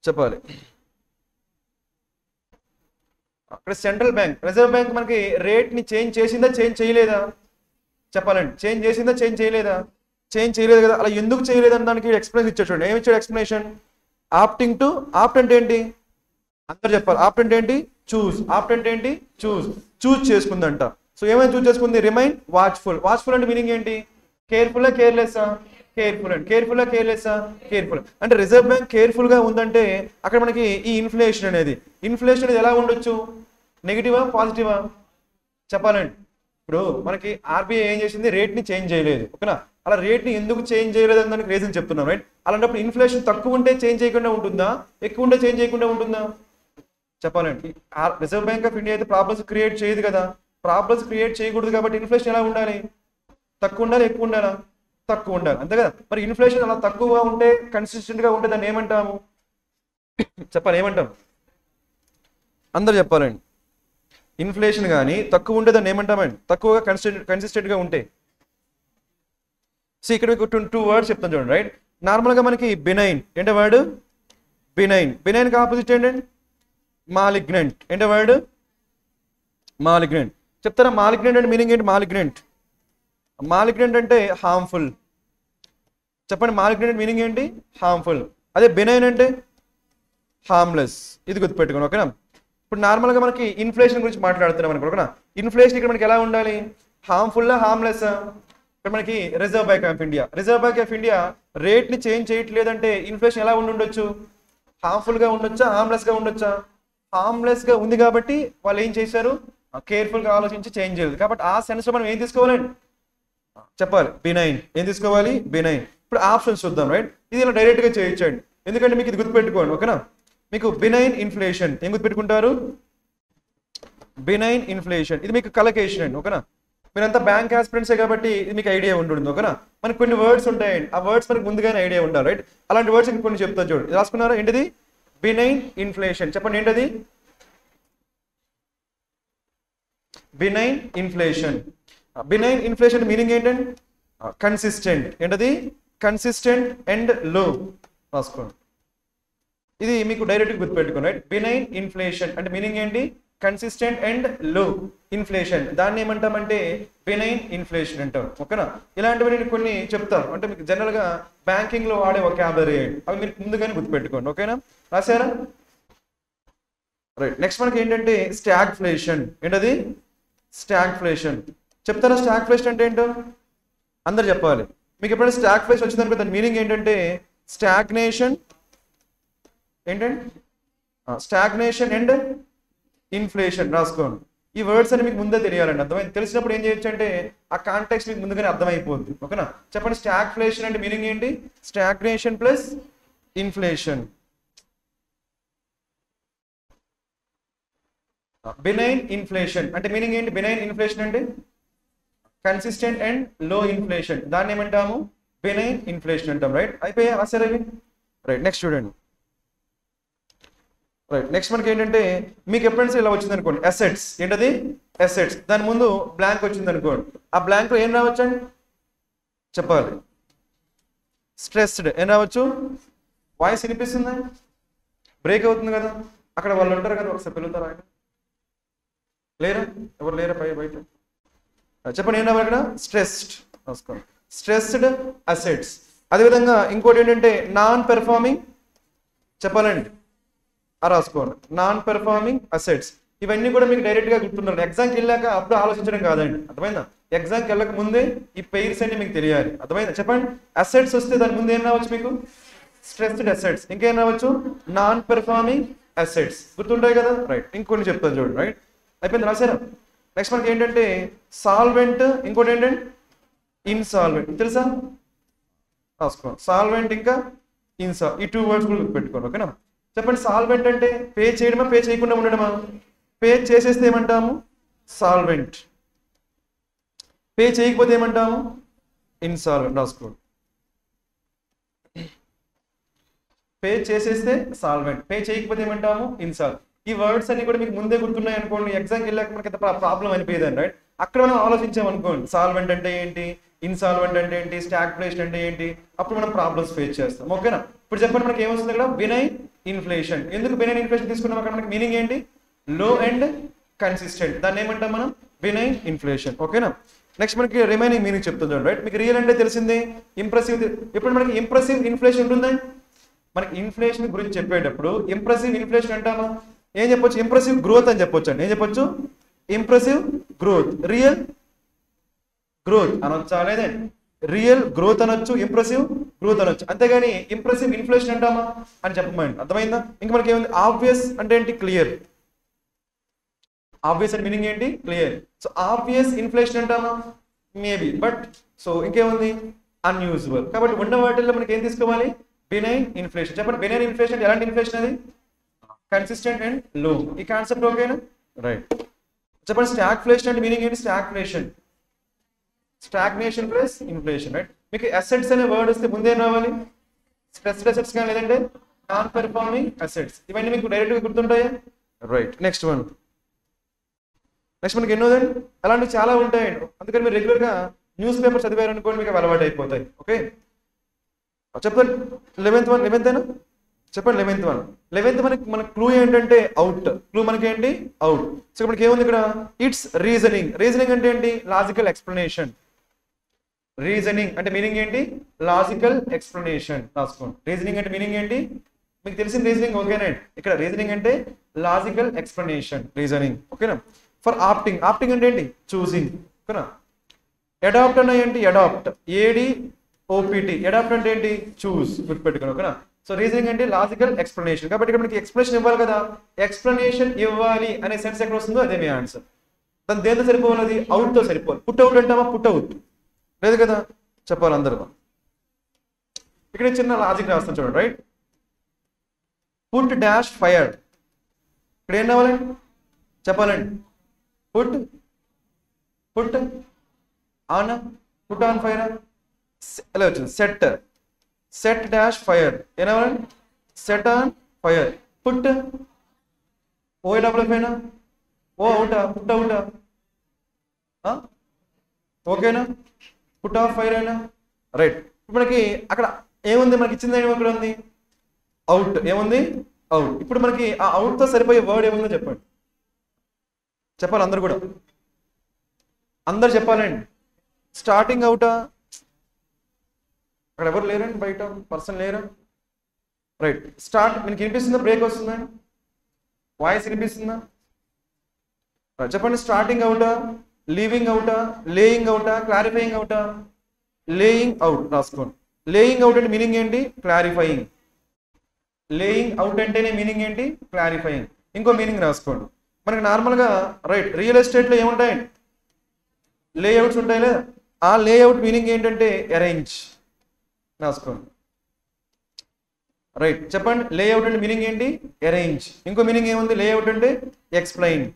అక్కడ సెంట్రల్ బ్యాంక్, రిజర్వ్ బ్యాంక్ మనకి రేట్ని చేంజ్ చేసిందా, చేంజ్ చేయలేదా? చెప్పాలండి. చేంజ్ చేసిందా, చేంజ్ చేయలేదా? చేంజ్ చేయలేదు కదా. అలా ఎందుకు చేయలేదని దానికి ఎక్స్ప్లెనేషన్ ఇచ్చాడు. చూడండి ఏమి ఇచ్చాడు ఎక్స్ప్లెనేషన్? Opting to. ఆప్ట్ అంటే ఏంటి? అందరు చెప్పాలి. ఆప్ట్ అంటే ఏంటి? చూస్. ఆప్ట్ అంటే ఏంటి? చూస్ చేసుకుందంట. సో ఏమైనా చూస్ చేసుకుంది? Remain watchful. వాచ్ఫుల్ అంటే మీనింగ్ ఏంటి? Careful, careless? కేర్ఫుల్ అండి. Careful, careless? కేర్ఫుల్. అంటే రిజర్వ్ బ్యాంక్ కేర్ఫుల్ గా ఉందంటే అక్కడ మనకి ఈ ఇన్ఫ్లేషన్ అనేది ఎలా ఉండొచ్చు? నెగిటివా, పాజిటివా? చెప్పాలండి. ఇప్పుడు మనకి ఆర్బీఐ ఏం చేసింది, రేట్ని చేంజ్ చేయలేదు, ఓకేనా. అలా రేట్ని ఎందుకు చేంజ్ చేయలేదు అని దానికి రీజన్ చెప్తున్నాం, రైట్. అలాంటప్పుడు ఇన్ఫ్లేషన్ తక్కువ ఉంటే చేంజ్ చేయకుండా ఉంటుందా, ఎక్కువ ఉంటే చేంజ్ చేయకుండా ఉంటుందా చెప్పాలండి. రిజర్వ్ బ్యాంక్ ఆఫ్ ఇండియా అయితే ప్రాబ్లమ్స్ క్రియేట్ చేయదు కదా, ప్రాబ్లమ్స్ క్రియేట్ చేయకూడదు కాబట్టి ఇన్ఫ్లేషన్ ఎలా ఉండాలి, తక్కువ ఉండాలి, ఎక్కువ ఉండాలా, తక్కువ ఉండాలి, అంతే కదా. మరి ఇన్ఫ్లేషన్ అలా తక్కువగా ఉంటే కన్సిస్టెంట్గా ఉంటే దాన్ని ఏమంటాము చెప్పాలి, ఏమంటాం అందరు చెప్పాలండి. ఇన్ఫ్లేషన్ కానీ తక్కువ ఉంటే దాన్ని ఏమంటామండి, తక్కువగా కన్సిస్టెంట్గా ఉంటే. సో ఇక్కడ మీకు టూ వర్డ్స్ చెప్తాను చూడండి, రైట్. నార్మల్గా మనకి బినైన్ ఏంటో వర్డ్, బినైన్కి ఆపోజిట్ ఏంటండి, మాలిగ్నెంట్ ఏంటో వర్డ్, మాలిగ్నెంట్. చెప్తారా మాలిగ్నెంట్ అంటే మీనింగ్ ఏంటి, మాలిగ్నెంట్ అంటే హార్మ్ఫుల్. చెప్పండి మాలిగ్నెంట్ మీనింగ్ ఏంటి, హార్మ్ఫుల్. అదే బినైన్ అంటే హార్మ్లెస్. ఇది గుర్తుపెట్టుకోండి, ఓకేనా. ఇప్పుడు నార్మల్గా మనకి ఇన్ఫ్లేషన్ గురించి మాట్లాడుతున్నాం అనుకో, ఓకేనా. ఇన్ఫ్లేషన్ ఇక్కడ మనకి ఎలా ఉండాలి, హార్మ్ఫుల్లా హార్మ్లెస్. ఇక్కడ మనకి రిజర్వ్ బ్యాంక్ ఆఫ్ ఇండియా రేట్ని చేంజ్ చేయట్లేదంటే ఇన్ఫ్లేషన్ ఎలా ఉండొచ్చు, హార్మ్ఫుల్గా ఉండొచ్చా, హార్మ్లెస్గా ఉండొచ్చా, హార్మ్లెస్గా ఉంది కాబట్టి వాళ్ళు ఏం చేశారు, కేర్ఫుల్గా ఆలోచించి చేంజ్ చేయలేదు. కాబట్టి ఆ సెన్స్లో మనం ఏం తీసుకోవాలండి చెప్పాలి, బినైన్. ఏం తీసుకోవాలి, బినైన్. ఇప్పుడు ఆప్షన్స్ చూద్దాం, రైట్. ఇది ఇలా డైరెక్ట్గా చేయొచ్చండి, ఎందుకంటే మీకు ఇది గుర్తుపెట్టుకోండి, ఓకేనా. మీకు బినైన్ ఇన్ఫ్లేషన్ ఏం గుర్తుపెట్టుకుంటారు, బినైన్ ఇన్ఫ్లేషన్. ఇది మీకు కలకేషన్ అండి, ఓకేనా. మీరంతా బ్యాంక్ ఆస్పిరెంట్సే కాబట్టి ఇది మీకు ఐడియా ఉంటుంది, ఓకేనా. మనకి కొన్ని వర్డ్స్ ఉంటాయండి, ఆ వర్డ్స్ మనకి ముందుగానే ఐడియా ఉండాలి, రైట్. అలాంటి వర్డ్స్ ఇంక కొన్ని చెప్తాను చూడండి, రాసుకున్నారా ఏంటిది, బినైన్ ఇన్ఫ్లేషన్. చెప్పండి ఏంటది, benign inflation. Benign inflation meaning ఏంటండి, కన్సిస్టెంట్. ఏంటది, కన్సిస్టెంట్ అండ్ లో రాసుకోండి. ఇది మీకు డైరెక్ట్గా గుర్తుపెట్టుకోండి, రైట్. బినైన్ ఇన్ఫ్లేషన్ అంటే మీనింగ్ ఏంటి, కన్సిస్టెంట్ అండ్ లో ఇన్ఫ్లేషన్. దాన్ని ఏమంటామంటే బినైన్ ఇన్ఫ్లేషన్ అంటారు, ఓకేనా. ఇలాంటివి నేను కొన్ని చెప్తాను, అంటే మీకు జనరల్గా బ్యాంకింగ్లో వాడే వొకాబులరీ అవి మీరు ముందుగానే గుర్తుపెట్టుకోండి, ఓకేనా. రాశారా, రైట్. నెక్స్ట్ మనకి ఏంటంటే స్టాగ్ఫ్లేషన్. ఏంటది, స్టాగ్ఫ్లేషన్. చెప్తారా స్టాగ్ఫ్లేషన్ అంటే ఏంటో అందరు చెప్పాలి. మీకు ఎప్పుడైనా స్టాగ్ఫ్లేషన్ వచ్చిందనుకో దాని మీనింగ్ ఏంటంటే స్టాగ్నేషన్, ఏంటంటే స్టాగ్నేషన్ అండ్ ఇన్ఫ్లేషన్ రాసుకోండి. ఈ వర్డ్స్ అని మీకు ముందే తెలియాలండి, అర్థమైంది. తెలిసినప్పుడు ఏం చేయొచ్చు అంటే ఆ కాంటెక్స్ట్ మీకు ముందుగానే అర్థమైపోద్ది, ఓకేనా. చెప్పండి స్టాగ్ఫ్లేషన్ అంటే మీనింగ్ ఏంటి, stagnation plus inflation. Benign inflation అంటే మీనింగ్ ఏంటి, బినైన్ ఇన్ఫ్లేషన్ అంటే కన్సిస్టెంట్ అండ్ లో ఇన్ఫ్లేషన్, దాన్ని ఏమంటాము బినైన్ ఇన్ఫ్లేషన్ అంటాం, రైట్. అయిపోయా రాశారు అవి, రైట్. నెక్స్ట్ చూడండి, రైట్. నెక్స్ట్ మనకి ఏంటంటే మీకు ఎప్పుడైనా ఇలా వచ్చింది అనుకోండి అసెట్స్. ఏంటది, అసెట్స్. దాని ముందు బ్లాంక్ వచ్చింది అనుకోండి, ఆ బ్లాంక్లో ఏం రావచ్చండి చెప్పాలి, స్ట్రెస్డ్. ఏం రావచ్చు, వాయిస్ వినిపిస్తుందా, బ్రేక్ అవుతుంది కదా, అక్కడ వాళ్ళు ఉంటారు కదా, ఒకసారి పిలుతారా, ఆయన లేరా, ఎవరు లేరా బయట చెప్పండి. ఏం రావాలి ఇక్కడ, స్ట్రెస్డ్ రాసుకోండి, స్ట్రెస్డ్ అసెట్స్. అదేవిధంగా ఇంకోటి ఏంటంటే నాన్ పెర్ఫార్మింగ్ చెప్పాలండి, రాసుకోండి, నాన్ పెర్ఫార్మింగ్ అసెట్స్. ఇవన్నీ కూడా మీకు డైరెక్ట్గా గుర్తుండాలి, ఎగ్జామ్కి వెళ్ళాక అప్పుడు ఆలోచించడం కాదండి, అర్థమైందా. ఎగ్జామ్కి వెళ్ళక ముందే ఈ పెయిర్స్ అన్ని మీకు తెలియాలి, అర్థమైందా. చెప్పండి అసెట్స్ వస్తే దాని ముందు ఏం రావచ్చు మీకు, స్ట్రెస్డ్ అసెట్స్. ఇంకేం రావచ్చు, నాన్ పెర్ఫార్మింగ్ అసెట్స్. గుర్తుంటాయి కదా, రైట్. ఇంకొన్ని చెప్తాను చూడండి, రైట్. అయిపోయింది, రాశారా. నెక్స్ట్ మనకి ఏంటంటే సాల్వెంట్, ఇంకోటి ఏంటంటే ఇన్సాల్వెంట్. తెలుసా, రాసుకోండి, సాల్వెంట్ ఇంకా ఈ టూ వర్డ్స్ కూడా పెట్టుకోండి, ఓకేనా. చెప్పండి సాల్వెంట్ అంటే పే చేయడమా, పే చేయకుండా ఉండడమా, పే చేసేస్తే ఏమంటాము సాల్వెంట్, పే చేయకపోతే ఏమంటాము ఇన్సాల్వెంట్. రాసుకోండి, పే చేసేస్తే సాల్వెంట్, పే చేయకపోతే ఏమంటాము ఇన్సాల్వెంట్. ఈ వర్డ్స్ అన్ని కూడా మీకు ముందే గుర్తున్నాయి అనుకోండి, ఎగ్జామ్కి వెళ్ళాక మనకి ప్రాబ్లం అనిపోయేదండి, రైట్. అక్కడ మనం ఆలోచించాం అనుకోండి సాల్వెంట్ అంటే ఏంటి, ఇన్సాల్వెంట్ అంటే ఏంటి, స్టాగ్ఫ్లేషన్ అంటే ఏంటి, అప్పుడు మనం ప్రాబ్లమ్స్ ఫేస్ చేస్తాం, ఓకేనా. ఇప్పుడు చెప్పండి మనకి ఏమొస్తుంది ఇక్కడ, బినైన్ ఇన్ఫ్లేషన్. ఎందుకు బినైన్ ఇన్ఫ్లేషన్ తీసుకున్నాం, అక్కడ మనకి మీనింగ్ ఏంటి, లో అండ్ కన్సిస్టెంట్, దాన్ని ఏమంటాం మనం బినైన్ ఇన్ఫ్లేషన్, ఓకేనా. నెక్స్ట్ మనకి రిమైనింగ్ మీనింగ్ చెప్తుంది చూడండి, రైట్. మీకు రియల్ అంటే తెలిసిందే, ఇంప్రెసివ్. ఇప్పుడు మనకి ఇంప్రెసివ్ ఇన్ఫ్లేషన్ ఉంటుందా, మనకి ఇన్ఫ్లేషన్ గురించి చెప్పేటప్పుడు ఇంప్రెసివ్ ఇన్ఫ్లేషన్ అంటామా, ఏం చెప్పొచ్చు, ఇంప్రెసివ్ గ్రోత్ అని చెప్పొచ్చు అండి. ఏం చెప్పొచ్చు, ఇంప్రెసివ్ గ్రోత్. రియల్ గ్రోత్ అనొచ్చా, లేదండి రియల్ గ్రోత్ అనొచ్చు, ఇంప్రెసివ్ గ్రోత్ అనొచ్చు, అంతేగాని ఇంప్రెసివ్ ఇన్ఫ్లేషన్ అంటామా అని చెప్పమండి, అర్థమైందా. ఇంకా మనకి ఏముంది, ఆబ్వియస్ అంటే ఏంటి, క్లియర్. ఆబ్వియస్ అంటే మీనింగ్ ఏంటి? క్లియర్. సో ఆబ్వియస్ ఇన్ఫ్లేషన్ అంటామా? మేబీ. బట్ సో ఇంకేముంది? అన్యూజువల్. కాబట్టి ఉన్న వాటిల్లో మనకి ఏం తీసుకోవాలి? Benign inflation. చెప్పండి, బినైన్ ఇన్ఫ్లేషన్ ఎలాంటి ఇన్ఫ్లేషన్ అది? Consistent and low. ఈ కాన్సెప్ట్ ఓకేనా? రైట్. చెప్పండి, స్టాగ్ఫ్లేషన్ అంటే మీనింగ్ ఏంటి? Stagflation, stagnation plus inflation. Right. మీకు అసెట్స్ అనే వర్డ్ వస్తే ముందేం రావాలి? స్ట్రెస్డ్ అసెట్స్ కానీ లేదంటే నాన్ పెర్ఫార్మింగ్ అసెట్స్. ఇవన్నీ మీకు డైరెక్ట్గా గుర్తుంటాయా? రైట్. Next one. నెక్స్ట్ మనకి ఎన్నోదండి అలాంటివి చాలా ఉంటాయండి. అందుకని మీరు రెగ్యులర్గా న్యూస్ పేపర్ చదివారనుకోండి, మీకు అలవాటు అయిపోతాయి. ఓకే, చెప్పండి. 11th one. 11th అయినా చెప్పండి. 11th one. 11th మన క్లూ ఏంటంటే అవుట్. క్లూ మనకి ఏంటి? అవుట్. సో మనకి ఏముంది ఇక్కడ? It's reasoning. రీజనింగ్ అంటే ఏంటి? Logical explanation. రీజనింగ్ అంటే మీనింగ్ ఏంటి? Logical explanation. రాసుకోండి. రీజనింగ్ అంటే మీనింగ్ ఏంటి? మీకు తెలిసిన రీజనింగ్ ఓకేనా? ఇక్కడ రీజనింగ్ అంటే లాజికల్ ఎక్స్ప్లెనేషన్, రీజనింగ్. ఓకేనా? For opting. ఆప్టింగ్ అంటే ఏంటి? చూసింగ్. ఓకేనా? అడాప్ట్ అన్న ఏంటి? Adapt, ADOPT. అడాప్ట్ అంటే ఏంటి? చూస్. గుర్తుపెట్టుకోండి. ఓకేనా? సో రీజనింగ్ అంటే లాజికల్ ఎక్స్ప్లెనేషన్. కాబట్టి ఇక్కడ మనకి ఎక్స్ప్లెనేషన్ ఇవ్వాలి కదా. ఎక్స్ప్లెనేషన్ ఇవ్వాలి అనే సెన్స్ ఎక్కడ వస్తుందో అదే మీ ఆన్సర్. దాని దేంతో సరిపోవాలి? అది అవుట్తో సరిపోవాలి. పుట్ అవుట్ అంటామా? పుట్ అవుట్ లేదు కదా, చెప్పాలి అందరూ. ఇక్కడ చిన్న లాజిక్ రాస్తాను చూడండి. రైట్. Put dash fire. ఇక్కడ ఏం రావాలండి? చెప్పాలండి. Put put on, put on fire. ఎలా వచ్చింది? Set, set dash fire. ఏం రావాలండి? Set on fire. పుట్ OFైనా ఓ అవుటా? పుట్ అవుటా? ఓకేనా? పుట్ ఆఫ్ ఫైర్ అయినా. రైట్. ఇప్పుడు మనకి అక్కడ ఏముంది? మనకి ఇచ్చింది అక్కడ ఉంది అవుట్. ఏముంది? అవుట్. ఇప్పుడు మనకి ఆ అవుట్తో సరిపోయే వర్డ్ ఏముందో చెప్పండి. చెప్పాలి అందరు కూడా, అందరు చెప్పాలండి. స్టార్టింగ్ అవుటా? అక్కడ ఎవరు లేరండి, బయట పర్సన్ లేరా? రైట్. స్టార్ట్. మీకు వినిపిస్తుందా? బ్రేక్ వస్తుందండి? వాయిస్ వినిపిస్తుందా? చెప్పండి. స్టార్టింగ్ అవుటా? లీవింగ్ అవుటా? లేయింగ్ అవుటా? క్లారిఫైయింగ్ అవుటా? Laying out. రాసుకోండి. లేయింగ్ అవుట్ అంటే మీనింగ్ ఏంటి? క్లారిఫైయింగ్. లేయింగ్ అవుట్ అంటేనే మీనింగ్ ఏంటి? క్లారిఫైయింగ్. ఇంకో మీనింగ్ రాసుకోండి. మనకి నార్మల్గా రైట్ రియల్ ఎస్టేట్లో ఏముంటాయండి? లేఅవుట్స్ ఉంటాయి లేదా? ఆ లేఅవుట్ మీనింగ్ ఏంటంటే అరేంజ్. రాసుకోండి. రైట్. చెప్పండి. లేఅవుట్ అంటే మీనింగ్ ఏంటి? అరేంజ్. ఇంకో మీనింగ్ ఏముంది? లేఅవుట్ అంటే ఎక్స్ప్లెయిన్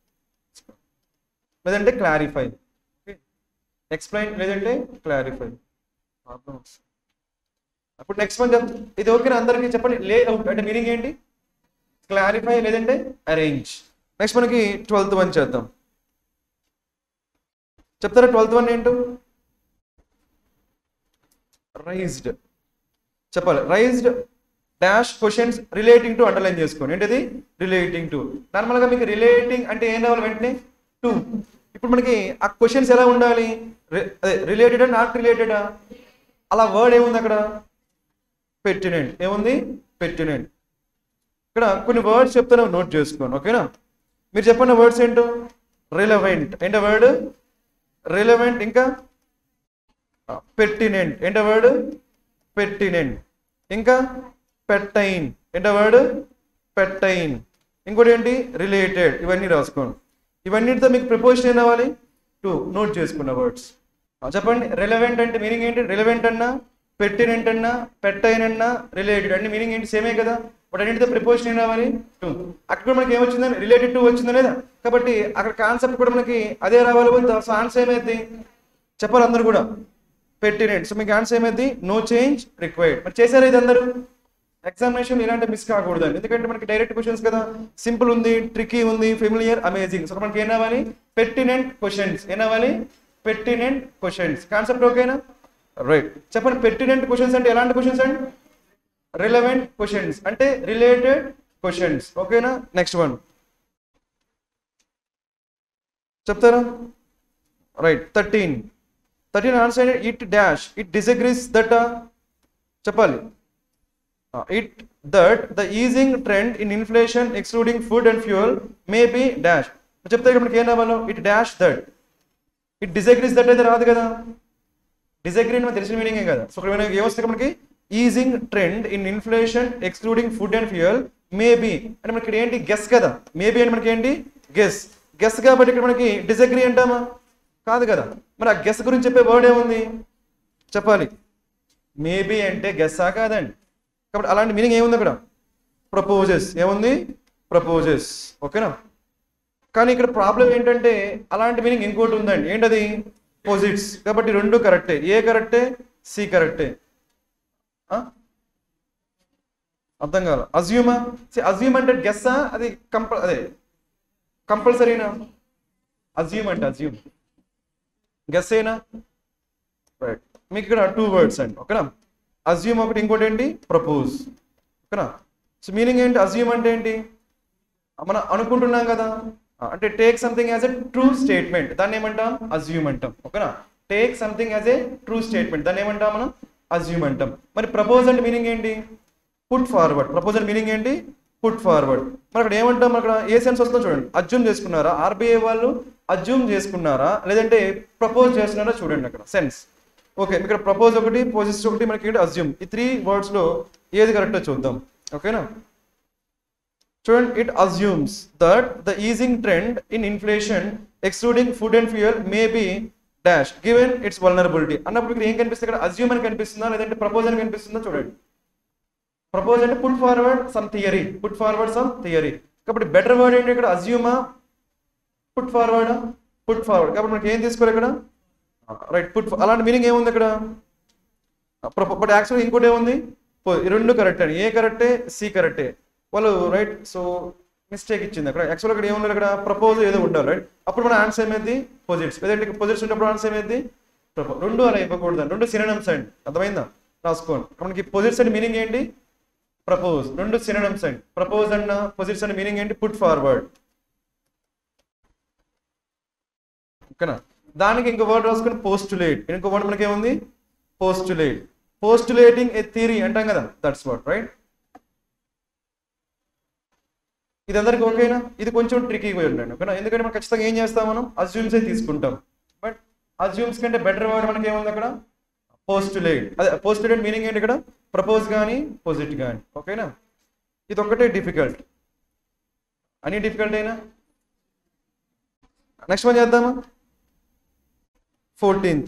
లేదంటే క్లారిఫై. ఎక్స్ప్లెయిన్ లేదంటే క్లారిఫై. అప్పుడు నెక్స్ట్ వన్ చెప్తా. ఇది ఓకేనా అందరికీ? చెప్పండి. లేఅవుట్ అంటే మీనింగ్ ఏంటి? క్లారిఫై లేదంటే అరేంజ్. నెక్స్ట్ మనకి 12th వన్ చేద్దాం. చెప్తారా 12th వన్ ఏంటో? రైజ్డ్. చెప్పాలి. Raised dash questions relating to. Underline చేసుకోండి. ఏంటది? Relating to. నార్మల్గా మీకు రిలేటింగ్ అంటే ఏం రావాలి? వెంటనే టు. ఇప్పుడు మనకి ఆ క్వశ్చన్స్ ఎలా ఉండాలి? అదే రిలేటెడా నాట్ రిలేటెడా? అలా వర్డ్ ఏముంది అక్కడ? పెర్టినెంట్. ఏముంది? పెర్టినెంట్. ఇక్కడ కొన్ని వర్డ్స్ చెప్తాను, నోట్ చేసుకోండి. ఓకేనా? మీరు చెప్పండి వర్డ్స్ ఏంటో. రిలవెంట్. ఏంటో వర్డ్? రిలవెంట్. ఇంకా పెర్టినెంట్. ఏంటో వర్డ్? పెర్టినెంట్. ఇంకా పెర్టైన్. ఏంటో వర్డ్? పెర్టైన్. ఇంకోటి ఏంటి? రిలేటెడ్. ఇవన్నీ రాసుకోండి. ఇవన్నిటితో మీకు ప్రిపోజిషన్ ఏం రావాలి? టు. నోట్ చేసుకున్న వర్డ్స్ చెప్పండి. రిలవెంట్ అంటే మీనింగ్ ఏంటి? రిలవెంట్ అన్నా, పెర్టినెంట్ అన్నా, పెర్టైన్ అన్నా, రిలేటెడ్ అన్ని మీనింగ్ ఏంటి? సేమే కదా. బట్ అన్నిటితో ప్రిపోజిషన్ ఏం రావాలి? టు. అక్కడ మనకి ఏమొచ్చిందని? రిలేటెడ్ టు వచ్చిందా లేదా? కాబట్టి అక్కడ కాన్సెప్ట్ కూడా మనకి అదే రావాలి. సో ఆన్సర్ ఏమైంది? చెప్పాలి అందరు కూడా. పెర్టినెంట్. సో మీకు ఆన్సర్ ఏమైంది? No change required. మరి చేశారా ఇది అందరూ? ఎగ్జామినేషన్ ఇలాంటి మిస్ కాకూడదు అండి. ఎందుకంటే మనకి డైరెక్ట్ క్వశ్చన్స్ కదా. సింపుల్ ఉంది, ట్రికీ ఉంది, ఫెమిలియర్, అమేజింగ్. సో మనకి ఏం రావాలి? Pertinent questions. ఏం రావాలి? Pertinent questions. కాన్సెప్ట్ ఓకేనా? రైట్. చెప్పండి. పెర్టినెంట్ క్వశ్చన్స్ అంటే ఎలాంటి క్వశ్చన్స్ అండి? రిలవెంట్ క్వశ్చన్స్ అంటే రిలేటెడ్ క్వశ్చన్స్. ఓకేనా? నెక్స్ట్ వన్ చెప్తారా? Right. 13 answer. It dash. It disagrees that. చెప్పాలి. It that the easing trend in inflation excluding food and fuel may be dash. చెప్తే మనకి ఏం రావాలో? It dash that. It disagrees that అయితే రాదు కదా. డిసగ్రీ అంటే తెలిసిన మీనింగే కదా. సో ఇక్కడ ఏమొస్తాయి మనకి? Easing trend in inflation excluding food and fuel may be అంటే మనకి ఏంటి? గెస్ కదా. మేబీ అంటే మనకి ఏంటి? గెస్. గెస్ కాబట్టి ఇక్కడ మనకి డిసగ్రీ అంటామా? కాదు కదా. మరి ఆ గెస్ గురించి చెప్పే వర్డ్ ఏముంది చెప్పాలి. మేబీ అంటే గెస్సా కాదండి. కాబట్టి అలాంటి మీనింగ్ ఏముంది అక్కడ? ప్రపోజెస్. ఏముంది? ప్రపోజెస్. ఓకేనా? కానీ ఇక్కడ ప్రాబ్లం ఏంటంటే అలాంటి మీనింగ్ ఇంకోటి ఉందండి. ఏంటది? పోజిట్స్. కాబట్టి రెండు కరెక్టే. ఏ కరెక్టే? సి కరెక్టే. అర్థం కాల. అజ్యూమా? అజ్యూమ్ అంటే గెస్సా? అది అదే కంపల్సరీనా? అజ్యూమ్ అంటే అజ్యూమ్ గెస్ అయినా రైట్. మీకు ఇక్కడ 2 వర్డ్స్ అండి. ఓకేనా? అజ్యూమ్ ఒకటి, ఇంకోటి ఏంటి? ప్రపోజ్. ఓకేనా? సో మీనింగ్ ఏంటి? అజ్యూమ్ అంటే ఏంటి? మనం అనుకుంటున్నాం కదా, అంటే take something as a true statement, దాన్ని ఏమంటాం? అజ్యూమ్ అంటాం. ఓకేనా? Take something as a true statement, దాన్ని ఏమంటాం మనం? అజ్యూమ్ అంటాం. మరి ప్రపోజ్ అంటే మీనింగ్ ఏంటి? Put forward. ప్రపోజ్ అంటే మీనింగ్ ఏంటి? Put forward. మరి అక్కడ ఏమంటాం? అక్కడ ఏ సెన్స్ వస్తుందో చూడండి. అజ్యూమ్ చేసుకున్నారా? ఆర్బీఐ వాళ్ళు అజ్యూమ్ చేసుకున్నారా లేదంటే ప్రపోజ్ చేస్తున్నారా చూడండి అక్కడ సెన్స్. ఓకే, ఇక్కడ ప్రపోజ్ ఒకటి, పోజిస్ ఒకటి, మనకి ఏంటి? అజ్యూమ్. ఈ 3 words లో ఏది కరెక్టో చూద్దాం. ఓకేనా? చూడండి. It assumes that the easing trend in inflation excluding food and fuel may be dash given its vulnerability అన్నప్పుడు ఇక్కడ ఏం కనిపిస్తుంది? ఇక్కడ అజ్యూమ్ అని కనిపిస్తుందా లేదంటే ప్రపోజ్ అని కనిపిస్తుందా చూడండి. ప్రపోజ్ అంటే put forward some theory, put forward some theory. కాబట్టి బెటర్ వర్డ్ ఏంటి ఇక్కడ? అజ్యూమా, పుట్ ఫార్వర్డా? Put forward. కాబట్టి మనకి ఏం తీసుకోవాలి ఇక్కడ? Right, put. అలాంటి మీనింగ్ ఏముంది ఇక్కడ? బట్ యాక్చువల్గా ఇంకోటి ఏముంది? ఈ రెండు కరెక్ట్ అండి. ఏ కరెక్టే, సి కరెక్టే వాళ్ళు. రైట్. సో మిస్టేక్ ఇచ్చింది అక్కడ. యాక్చువల్గా ఇక్కడ ఏముంది? ఇక్కడ ప్రపోజ్ ఏదో ఉండాలి. రైట్. అప్పుడు మన ఆన్సర్ ఏమైంది? పొజిట్స్. లేదంటే పొజిట్స్ ఉన్నప్పుడు ఆన్సర్ ఏమైంది? ప్రపోజ్. రెండు అలా ఇవ్వకూడదు. రెండు సినోనిమ్స్ అండి. అర్థమైందా? రాసుకోండి. మనకి పొజిట్స్ అంటే మీనింగ్ ఏంటి? ప్రపోజ్. రెండు సినోనిమ్స్ అండి. ప్రపోజ్ అన్న పొజిట్స్ అంటే మీనింగ్ ఏంటి? Put forward. ఓకేనా? దానికి ఇంకో వర్డ్ రాసుకుని పోస్టులేట్. ఇంకో వర్డ్ మనకి ఏముంది? పోస్టులేట్. పోస్టులేటింగ్ ఏ థియరీ అంటాం కదా, దట్స్ వాట్. రైట్. ఇది అందరికి ఓకేనా? ఇది కొంచెం ట్రికీగా ఉండండి. ఓకేనా? ఎందుకంటే మనం ఖచ్చితంగా ఏం చేస్తాం? మనం అజ్యూమ్సే తీసుకుంటాం. బట్ అజ్యూమ్స్ కంటే బెటర్ వర్డ్ మనకి ఏముంది అక్కడ? పోస్టులేట్. అదే పోస్టులేట్ మీనింగ్ ఏంటి ఇక్కడ? ప్రపోజ్ కానీ పోజిట్ కానీ. ఓకేనా? ఇది ఒక్కటే డిఫికల్ట్. అన్ని డిఫికల్ట్ అయినా నెక్స్ట్ వన్ చేద్దామా? 14th.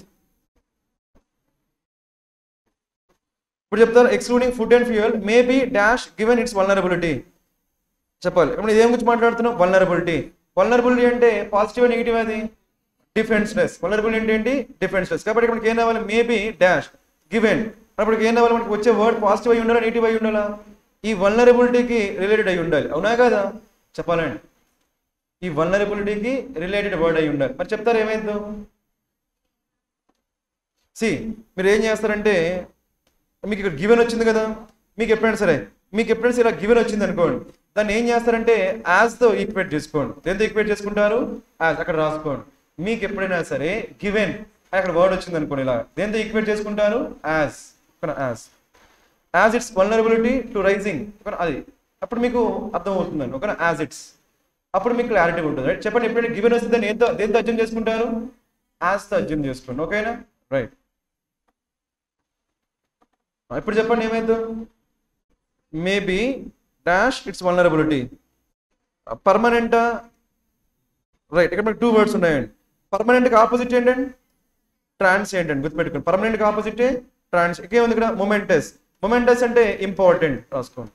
ఇప్పుడు చెప్తారు excluding food and fuel may be dash given its vulnerability. చెప్పాలి. ఇప్పుడు ఇదేం గురించి మాట్లాడుతున్నాం? వల్నరబిలిటీ. వల్నరబిలిటీ అంటే పాజిటివ్ నెగిటివ్? అది డిఫెన్స్లెస్. వల్నరబిలిటీ అంటే ఏంటి? డిఫెన్స్లెస్. కాబట్టి మనకి ఏం రావాలి? May be dash given. అప్పుడు ఏం రావాలి? మనకి వచ్చే వర్డ్ పాజిటివ్ అయి ఉండాలా నెగిటివ్ అయి ఉండాలా? ఈ వల్నరబిలిటీకి రిలేటెడ్ అయి ఉండాలి. అవునా కదా? చెప్పాలండి. ఈ వల్నరబిలిటీకి రిలేటెడ్ వర్డ్ అయి ఉండాలి. మరి చెప్తారు ఏమైందో? మీరు ఏం చేస్తారంటే మీకు ఇక్కడ గివెన్ వచ్చింది కదా, మీకు ఎప్పుడైనా సరే ఇలా గివెన్ వచ్చింది అనుకోండి, దాన్ని ఏం చేస్తారంటే యాజ్తో ఈక్వేట్ చేసుకోండి. దేంతో ఈక్వేట్ చేసుకుంటారు? యాజ్. అక్కడ రాసుకోండి. మీకు ఎప్పుడైనా సరే గివెన్ అక్కడ వర్డ్ వచ్చింది అనుకోండి, ఇలా దేంతో ఈక్వేట్ చేసుకుంటారు? As. As its vulnerability to rising. అది అప్పుడు మీకు అర్థం అవుతుందండి. ఓకేనా? As its. అప్పుడు మీకు క్లారిటీ ఉంటుంది. రైట్. చెప్పండి. ఎప్పుడైనా గివెన్ వస్తుంది దేంతో అజ్యూమ్ చేసుకుంటారు? యాజ్తో అజ్యూమ్ చేసుకోండి. ఓకేనా? రైట్. ఇప్పుడు చెప్పండి ఏమైందో? Maybe dash its vulnerability. పర్మనెంటా? రైట్. ఇక్కడ మనకి 2 words ఉన్నాయండి. పర్మనెంట్కి ఆపోజిట్ ఏంటండి? ట్రాన్సియంట్ అండి. గుర్తుపెట్టుకోండి. పర్మనెంట్కి ఆపోజిటే ట్రాన్స్. ఇంకేముంది ఇక్కడ? మొమెంటస్. మొమెంటస్ అంటే ఇంపార్టెంట్. రాసుకోండి.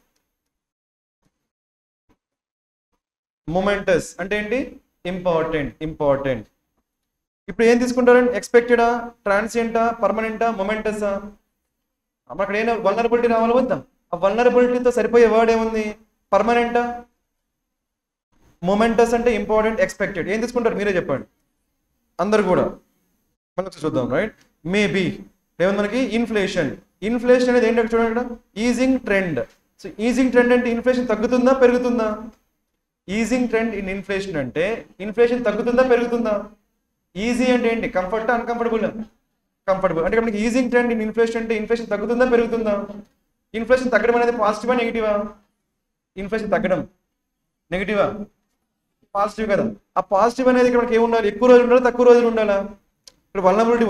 మొమెంటస్ అంటే ఏంటి? ఇంపార్టెంట్. ఇప్పుడు ఏం తీసుకుంటారండి? ఎక్స్పెక్టెడా, ట్రాన్సియంటా, పర్మనెంటా, మొమెంటసా? అక్కడ ఏమైనా వల్నరబిలిటీ రావాలి వద్దా? ఆ వల్నరబిలిటీతో సరిపోయే వర్డ్ ఏముంది? పర్మనెంటా, మొమెంటస్ అంటే ఇంపార్టెంట్, ఎక్స్పెక్టెడ్. ఏం తీసుకుంటారు? మీరే చెప్పండి అందరు కూడా. మనకు చూద్దాం. రైట్. మేబీ ఏముంది మనకి? ఇన్ఫ్లేషన్. ఇన్ఫ్లేషన్ అనేది ఏంటంటే చూడండి ఇక్కడ easing trend. So easing trend అంటే ఇన్ఫ్లేషన్ తగ్గుతుందా పెరుగుతుందా? ఈజింగ్ ట్రెండ్ ఇన్ ఇన్ఫ్లేషన్ అంటే ఇన్ఫ్లేషన్ తగ్గుతుందా పెరుగుతుందా? ఈజీ అంటే ఏంటి? కంఫర్టా అన్కంఫర్టబుల్? కంఫర్టబుల్. అంటే మనకి ఈజింగ్ ట్రెండ్ ఇన్ ఇన్ఫ్లేషన్ అంటే ఇన్ఫ్లేషన్ తగ్గుతుందా పెరుగుతుందా? ఇన్ఫ్లేషన్ తగ్గడం అనేది పాజిటివా నెగిటివా? ఇన్ఫ్లేషన్ తగ్గడం నెగిటివా? పాజిటివ్ కదా. ఆ పాజిటివ్ అనేది ఇక్కడ మనకి ఏముండాలి? ఎక్కువ రోజులు ఉండాలా తక్కువ రోజులు ఉండాలా? ఇక్కడ వల్నరబిలిటీ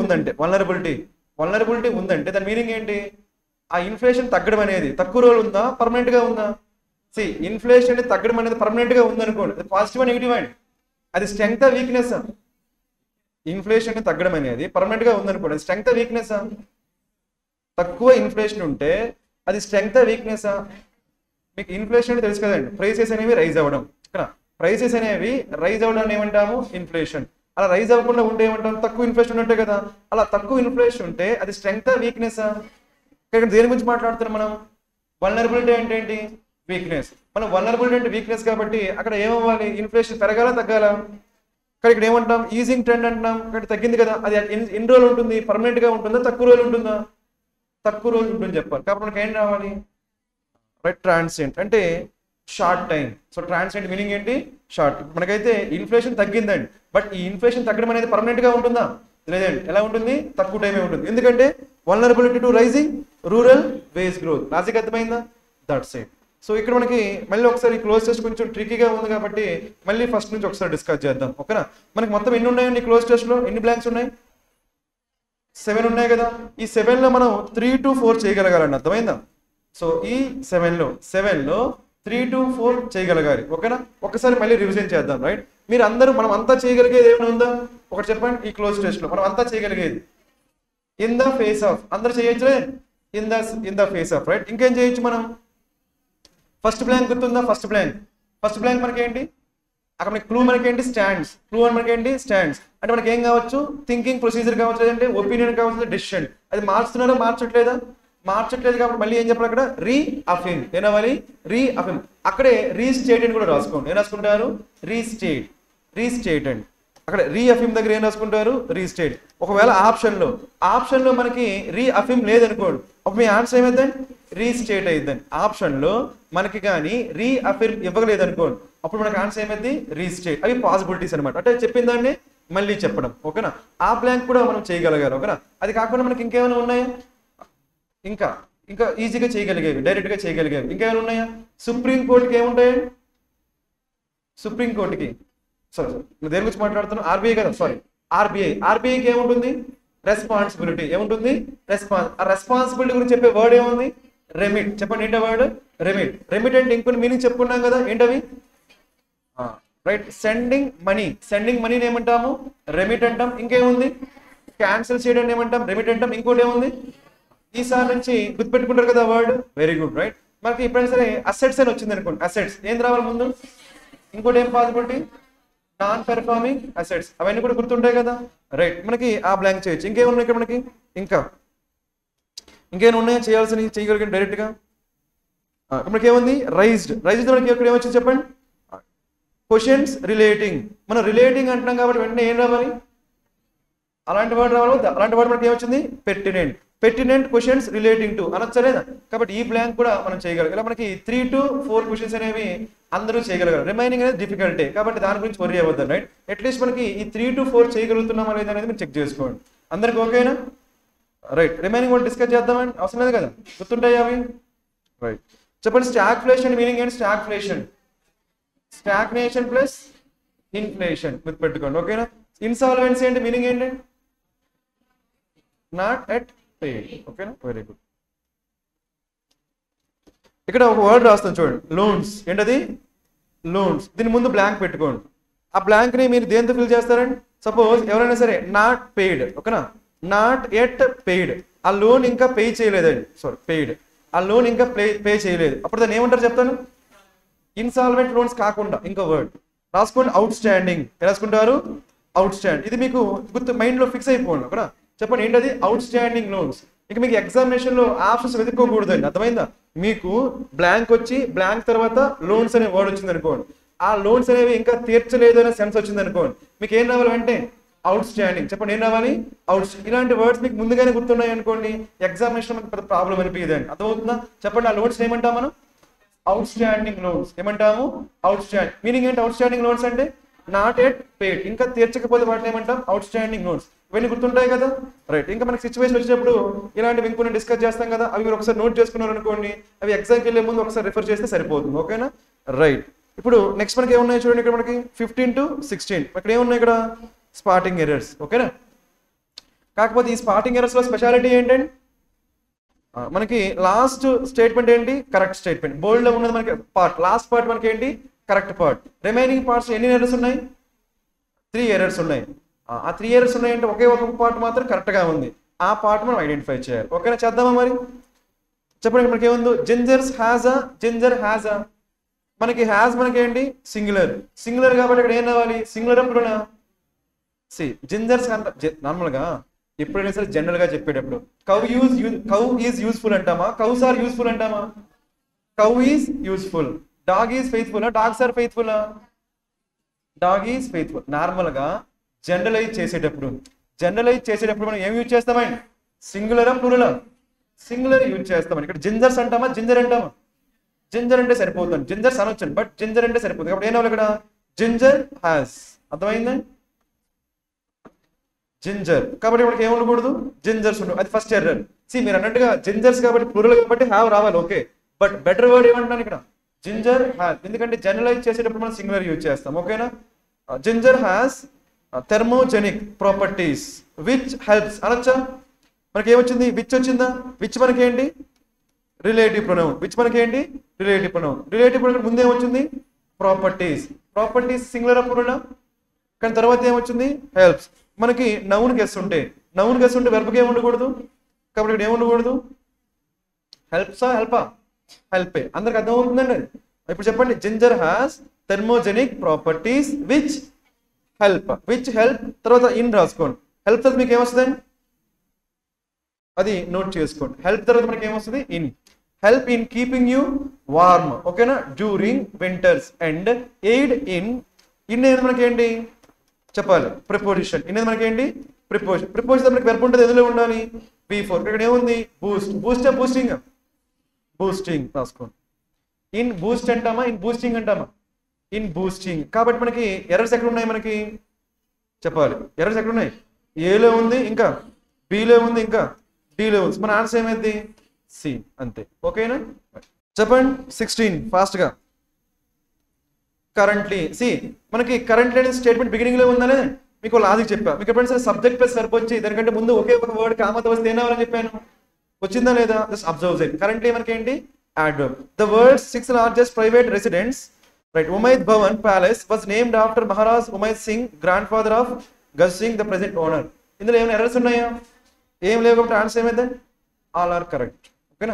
ఉందంటే దాని మీనింగ్ ఏంటి? ఆ ఇన్ఫ్లేషన్ తగ్గడం అనేది తక్కువ రోజులు ఉందా పర్మనెంట్ గా ఉందా? ఇన్ఫ్లేషన్ అనేది తగ్గడం అనేది పర్మనెంట్ గా ఉందనుకోండి, అది పాజిటివా నెగిటివా అండి? అది స్ట్రెంగ్త్ వీక్నెస్? ఇన్ఫ్లేషన్ తగ్గడం అనేది పర్మనెంట్ గా ఉందనుకోండి, స్ట్రెంగ్త్ వీక్నెస్? తక్కువ ఇన్ఫ్లేషన్ ఉంటే అది స్ట్రెంగ్త్ వీక్నెస్? మీకు ఇన్ఫ్లేషన్ అంటే తెలుసు కదండి, ప్రైసెస్ అనేవి రైజ్ అవ్వడం. ఇక్కడ ప్రైసెస్ అనేవి రైజ్ అవ్వడం ఏమంటాము? ఇన్ఫ్లేషన్. అలా రైజ్ అవ్వకుండా ఉంటే ఏమంటాం? తక్కువ ఇన్ఫ్లేషన్ ఉంటే కదా. అలా తక్కువ ఇన్ఫ్లేషన్ ఉంటే అది స్ట్రెంగ్త్ వీక్నెస్? ఇక్కడ దేని గురించి మాట్లాడుతున్నాం మనం? వల్నరబిలిటీ అంటే ఏంటి? వీక్నెస్. మనం వల్నరబిలిటీ అంటే వీక్నెస్ కాబట్టి అక్కడ ఏమవ్వాలి? ఇన్ఫ్లేషన్ పెరగాల తగ్గాల? కానీ ఇక్కడ ఏమంటాం? ఈజింగ్ ట్రెండ్ అంటున్నాం, ఇక్కడ తగ్గింది కదా. అది ఎన్ని రోజులు ఉంటుంది? పర్మనెంట్ గా ఉంటుందా, తక్కువ రోజులు ఉంటుందా? తక్కువ రోజులు ఉంటుంది చెప్పాలి. కాబట్టి మనకి ఏం రావాలి? రైట్, ట్రాన్సియంట్ అంటే short time. So transient meaning ఏంటి? షార్ట్. మనకైతే ఇన్ఫ్లేషన్ తగ్గిందండి, బట్ ఈ ఇన్ఫ్లేషన్ తగ్గడం అనేది పర్మనెంట్ గా ఉంటుందా? లేదండి. ఎలా ఉంటుంది? తక్కువ టైమే ఉంటుంది. ఎందుకంటే vulnerability to rising rural wage growth. Logic అర్థమైందా? That's it. సో ఇక్కడ మనకి మళ్ళీ ఒకసారి క్లోజ్ టెస్ట్ కొంచెం ట్రికీగా ఉంది కాబట్టి మళ్ళీ ఫస్ట్ నుంచి ఒకసారి డిస్కస్ చేద్దాం, ఓకేనా? మనకి మొత్తం ఎన్ని ఉన్నాయండి క్లోజ్ టెస్ట్ లో? ఎన్ని బ్లాంక్స్ ఉన్నాయి? 7 ఉన్నాయి కదా. ఈ 7 లో మనం 3 to 4 చేయగలగాలండి, అర్థమైందా? సో ఈ 7 లో 3 to 4 చేయగలగాలి, ఓకేనా? ఒకసారి మళ్ళీ రివిజన్ చేద్దాం, రైట్? మీరు అందరూ మనం అంతా చేయగలిగేది ఏమైనా ఉందా? ఒకటి చెప్పండి. ఈ క్లోజ్ టెస్ట్ లో మనం అంతా చేయగలిగేది ఇన్ ద ఫేస్ ఆఫ్, అందరూ చేయొచ్చులే, in the face of, right? ఇంకేం చేయొచ్చు మనం? ఫస్ట్ బ్లాంక్ గుర్తుందా? ఫస్ట్ బ్లాంక్ మనకి ఏంటి? అక్కడ మనకి క్లూ మనకి ఏంటి? స్టాండ్స్. క్లూ అని మనకి ఏంటి? స్టాండ్స్. అంటే మనకి ఏం కావచ్చు? థింకింగ్ ప్రొసీజర్ కావచ్చు, లేదంటే ఒపీనియన్ కావచ్చు, డెసిషన్. అది మార్చుతున్నారా? మార్చట్లేదా? మార్చట్లేదు కాబట్టి మళ్ళీ ఏం చెప్పాలి అక్కడ? రీఅఫిర్మ్. ఏనవ్వాలి? రీఅఫిర్మ్. అక్కడే రీస్టేట్ అని కూడా రాసుకోండి. ఏం రాసుకుంటారు? రీస్టేట్ అండి. అక్కడ రీఅఫిర్మ్ దగ్గర ఏం రాసుకుంటారు? రీస్టేట్. ఒకవేళ ఆప్షన్లో మనకి రీఅఫిర్మ్ లేదనుకోండి, అప్పుడు మీ ఆన్సర్ ఏమైందండి? రీస్టేట్ అయ్యిందండి. ఆప్షన్లో మనకి కానీ రీఅఫిర్మ్ ఇవ్వలేదు అనుకోండి, అప్పుడు మనకి ఆన్సర్ ఏమైంది? రీస్టేట్. అవి పాసిబిలిటీస్ అనమాట. అంటే చెప్పిన దాన్ని మళ్ళీ చెప్పడం, ఓకేనా? ఆ బ్లాంక్ కూడా మనం చేయగలగాలి, ఓకేనా? అది కాకుండా మనకి ఇంకేమైనా ఉన్నాయా? ఇంకా ఈజీగా చేయగలిగేవి, డైరెక్ట్గా చేయగలిగేవి ఇంకేమైనా ఉన్నాయా? సుప్రీంకోర్టుకి ఏముంటాయండి? సుప్రీంకోర్టుకి సారీ దేని గురించి మాట్లాడుతున్నాం? ఆర్బీఐ కదా, సారీ ఆర్బీఐకి ఏముంటుంది? రెస్పాన్సిబిలిటీ. ఏముంటుంది? రెస్పాన్సిబిలిటీ గురించి చెప్పే వర్డ్ ఏముంది? రెమిట్. చెప్పండి ఏంటో వర్డ్? రెమిట్ అంటే ఇంకొన్ని మీనింగ్ చెప్పుకున్నాం కదా, ఏంటవి? రైట్, సెండింగ్ మనీని ఏమంటాము? రెమిట్ అంటాం. ఇంకేముంది? క్యాన్సిల్ చేయడం ఏమంటాం? రెమిట్ అంటాం. ఇంకోటి ఏముంది? ఈసారి నుంచి గుర్తుపెట్టుకుంటారు కదా వర్డ్, వెరీ గుడ్, రైట్? మనకి ఎప్పుడైనా సరే అసెట్స్ అని వచ్చింది అనుకోండి, అసెట్స్ ఏం రావాలి ముందు? ఇంకోటి ఏం పాసిబిలిటీ? Non performing assets. అవన్నీ కూడా గుర్తుంటాయి కదా, రైట్? మనకి ఆ బ్లాంక్ చేయొచ్చు. ఇంకేమున్నాయి ఇక్కడ మనకి? ఇంకేమైనా ఉన్నాయా చేయాల్సినవి? చేయగలిగాను డైరెక్ట్గా. మనకి ఏముంది? రైజ్డ్ మనకి ఎక్కడ ఏమొచ్చింది చెప్పండి? Questions relating. మనం రిలేటింగ్ అంటున్నాం కాబట్టి వెంటనే ఏం రావాలి? అలాంటి వర్డ్ రావాలి. అలాంటి వర్డ్ మనకి ఏమొచ్చింది? పెర్టినెంట్ క్వశ్చన్స్ రిలేటింగ్ టు అనొచ్చలేదా? కాబట్టి ఈ బ్లాంక్ కూడా మనం చేయగలం. ఇలా మనకి 3 to 4 క్వశ్చన్స్ అనేవి అందరూ చేయగలగారు. రిమైనింగ్ అనేది డిఫికల్టీ కాబట్టి దాని గురించి వరీ అవ్వద్దు, రైట్? అట్లీస్ట్ మనకి ఈ 3 to 4 చేయగలుగుతున్నామా లేదా అనేది మీరు చెక్ చేసుకోండి. అందరికి ఓకేనా? రైట్, రిమైనింగ్ కూడా డిస్కస్ చేద్దామండి, అవసరం లేదు కదా, గుర్తుంటాయి అవి, రైట్? చెప్పండి. స్టాగ్ఫ్లేషన్ మీనింగ్ ఏంటి? స్టాగ్నేషన్ ప్లస్ ఇన్ఫ్లేషన్ గుర్తుపెట్టుకోండి, ఓకేనా? ఇన్సాల్వెన్సీ అంటే మీనింగ్ ఏంటి? నాట్ ఎట్ పేడ్, ఓకేనా? Very good. ఇక్కడ ఒక వర్డ్ రాస్తాను చూడండి, లోన్స్. ఏంటది? లోన్స్. దీని ముందు బ్లాంక్ పెట్టుకోండి. ఆ బ్లాంక్ ని మీరు దేంతో ఫిల్ చేస్తారండి? సపోజ్ ఎవరైనా సరే నాట్ పెయిడ్, ఓకేనా? Not at paid. ఆ లోన్ ఇంకా పే చేయలేదండి, సారీ పెయిడ్. ఆ లోన్ ఇంకా పే చేయలేదు, అప్పుడు దాన్ని ఏమంటారు చెప్తాను? ఇన్సాల్వెంట్ లోన్స్ కాకుండా ఇంకో వర్డ్ రాసుకోండి, అవుట్ స్టాండింగ్. రాసుకుంటారు అవుట్ స్టాండ్. ఇది మీకు గుర్తు మైండ్ లో ఫిక్స్ అయిపోండి, ఓకేనా? చెప్పండి ఏంటది? Outstanding loans. ఇక మీకు ఎగ్జామినేషన్ లో ఆప్షన్స్ వెతుక్కోకూడదండి, అర్థమైందా? మీకు బ్లాంక్ వచ్చి బ్లాంక్ తర్వాత లోన్స్ అనే వర్డ్ వచ్చింది అనుకోండి, ఆ లోన్స్ అనేవి ఇంకా తీర్చలేదు అనే సెన్స్ వచ్చింది అనుకోండి, మీకు ఏం రావాలి అంటే అవుట్ స్టాండింగ్. చెప్పండి ఏం రావాలి? ఇలాంటి వర్డ్స్ మీకు ముందుగానే గుర్తున్నాయి అనుకోండి, ఎగ్జామినేషన్ మనకి పెద్ద ప్రాబ్లం అనిపించదండి, అర్థమవుతుందా? చెప్పండి ఆ లోన్స్ ఏమంటాం మనం? Outstanding loans. ఏమంటాము? Outstanding. మీనింగ్ ఏంటి అవుట్ స్టాండింగ్ లోన్స్ అంటే? నాట్ ఎట్ పేడ్, ఇంకా తీర్చకపోతే వాటిని ఏమంటాం? Outstanding loans. ఇవన్నీ గుర్తుంటాయి కదా, రైట్? ఇంకా మనకి సిచ్యువేషన్ వచ్చినప్పుడు ఇలాంటివి ఇంకొన్ని డిస్కస్ చేస్తాం కదా, అవి మీరు ఒకసారి నోట్ చేసుకున్నారు అనుకోండి, అవి ఎగ్జామ్కి వెళ్ళే ముందు ఒకసారి రిఫర్ చేస్తే సరిపోతుంది, ఓకేనా? రైట్. ఇప్పుడు నెక్స్ట్ మనకి ఏమున్నాయి చూడండి, ఇక్కడ మనకి 15 to 16 ఇక్కడ ఏమున్నాయి? ఇక్కడ స్పాటింగ్ ఎర్రర్స్, ఓకేనా? కాకపోతే ఈ స్పాటింగ్ ఎర్రర్స్ లో స్పెషాలిటీ ఏంటండి? మనకి లాస్ట్ స్టేట్మెంట్ ఏంటి? Correct statement. బోల్డ్ లో ఉన్నది మనకి పార్ట్, లాస్ట్ పార్ట్ మనకి ఏంటి? Correct part. రిమైనింగ్ పార్ట్స్ ఎన్ని ఎర్రర్స్ ఉన్నాయి? 3 ఎర్రర్స్ ఉన్నాయి. ఆ 3 ఎర్రర్స్ ఉన్నాయంటే ఒకే ఒక పార్ట్ మాత్రం కరెక్ట్గా ఉంది. ఆ పార్ట్ మనం ఐడెంటిఫై చేయాలి. ఓకేనా, చేద్దామా మరి? చెప్పండి, మనకి ఏముందో జింజర్ హ్యాజ్ ఆ మనకి హ్యాజ్ మనకి ఏంటి సింగులర్ కాబట్టి ఇక్కడ ఏం రావాలి? సింగులర్ అప్పుడునా జింజర్స్ నార్మల్గా ఎప్పుడైనా సరే జనరల్ గా చెప్పేటప్పుడు కౌ ఈజ్ యూస్ఫుల్ అంటామా, కౌస్ ఆర్ యూస్ఫుల్ అంటామా? Cow is useful. Dog is faithful, dogs are faithful, dog is faithful. Normal గా జనరలైజ్ చేసేటప్పుడు మనం ఏం యూజ్ చేస్తామండి? సింగులరా ప్లూరలా? సింగులర్ యూజ్ చేస్తామని. ఇక్కడ జింజర్స్ అంటామా జింజర్ అంటామా? జింజర్ అంటే సరిపోతుంది, జింజర్స్ అనొచ్చాను బట్ జింజర్ అంటే సరిపోతుంది. కాబట్టి ఏం ఇక్కడ జింజర్ హ్యాస్. అర్థమైందండి? జింజర్ కాబట్టి మనకి ఏమి ఉండకూడదు? జింజర్స్ ఉండవు. అది ఫస్ట్ ఎర్రర్. మీరు అన్నట్టుగా జింజర్స్ కాబట్టి ప్లూరల్ కాబట్టి హ్యావ్ రావాలి, ఓకే. బట్ బెటర్ వర్డ్ ఏమంటున్నాను ఇక్కడ? Ginger has. ఎందుకంటే జనరలైజ్ చేసేటప్పుడు మనం సింగులర్ యూజ్ చేస్తాం, ఓకేనా? Ginger has thermogenic properties which helps అనొచ్చా? మనకి ఏమొచ్చింది? విచ్ వచ్చిందా? విచ్ మనకి ఏంటి? Relative pronoun. విచ్ మనకి ఏంటి? Relative pronoun. రిలేటివ్ ప్రొనౌన్ ముందు ఏమొచ్చింది? Properties singular plural. కానీ తర్వాత ఏమొచ్చింది? హెల్ప్స్. మనకి నౌన్ గెస్ ఉంటే వెర్బ్కి ఏమి ఉండకూడదు కాబట్టి ఇక్కడ ఏమి ఉండకూడదు? హెల్ప్సా హెల్పా? హెల్పే. అందరికి అర్థమవుతుందండి. ఇప్పుడు చెప్పండి, ginger has thermogenic properties which help. తర్వాత ఇన్ రాసుకోండి. హెల్ప్ తర్వాత మీకు ఏమొస్తుందండి? అది నోట్ చేసుకోండి. హెల్ప్ తర్వాత మనకి ఏమొస్తుంది? In. Help in keeping you warm, ఓకేనా, during winters. And aid in ఏది మనకి ఏంటి చెప్పాలి? ప్రిపోజిషన్. ఇన్ మనకి ఏంటి? ప్రిపోజిషన్ మనకి వెర్బ్ ఉంటుంది, ఎందులో ఉండాలి? V4. ఇక్కడ ఏముంది? బూస్టింగ్ రాసుకోండి. ఇన్ బూస్ట్ అంటామా ఇన్ బూస్టింగ్ అంటామా? In boosting. కాబట్టి మనకి ఎర్రర్స్ ఎక్కడ ఉన్నాయి? మనకి చెప్పాలి. ఎర్రర్స్ ఎక్కడ ఉన్నాయి? ఏలో ఉంది, ఇంకా బిలో ఉంది, ఇంకా డిలో ఉంది. మన ఆన్సర్ ఏమైంది? సి. అంతే, ఓకేనా? చెప్పండి 16 ఫాస్ట్ గా. కరెంట్లీ. మనకి కరెంట్లీ అనే స్టేట్మెంట్ బిగినింగ్ లో ఉందనే మీకు లాజిక్ చెప్పా. మీకు ఎప్పుడైనా సరే సబ్జెక్ట్ ప్లస్ వర్బ్ వచ్చి దానికంటే ముందు ఒకే ఒక వర్డ్ కామత వస్తే ఏనాలని చెప్పాను? వచ్చిందా లేదా? జస్ట్ అబ్జర్వ్ చేయండి. కరెంట్లీ మనకి ఏంటి? adverb. The world's 6th largest private residence, right, Umaid Bhawan Palace, was named after Maharaj Umaid Singh, grandfather of Gus Singh, the present owner. ఇందులో ఏమైనా ఎర్రర్స్ ఉన్నాయా? ఏం లేవు కాబట్టి ఆన్సర్ ఏమైందండి? ఆల్ ఆర్ కరెక్ట్, ఓకేనా?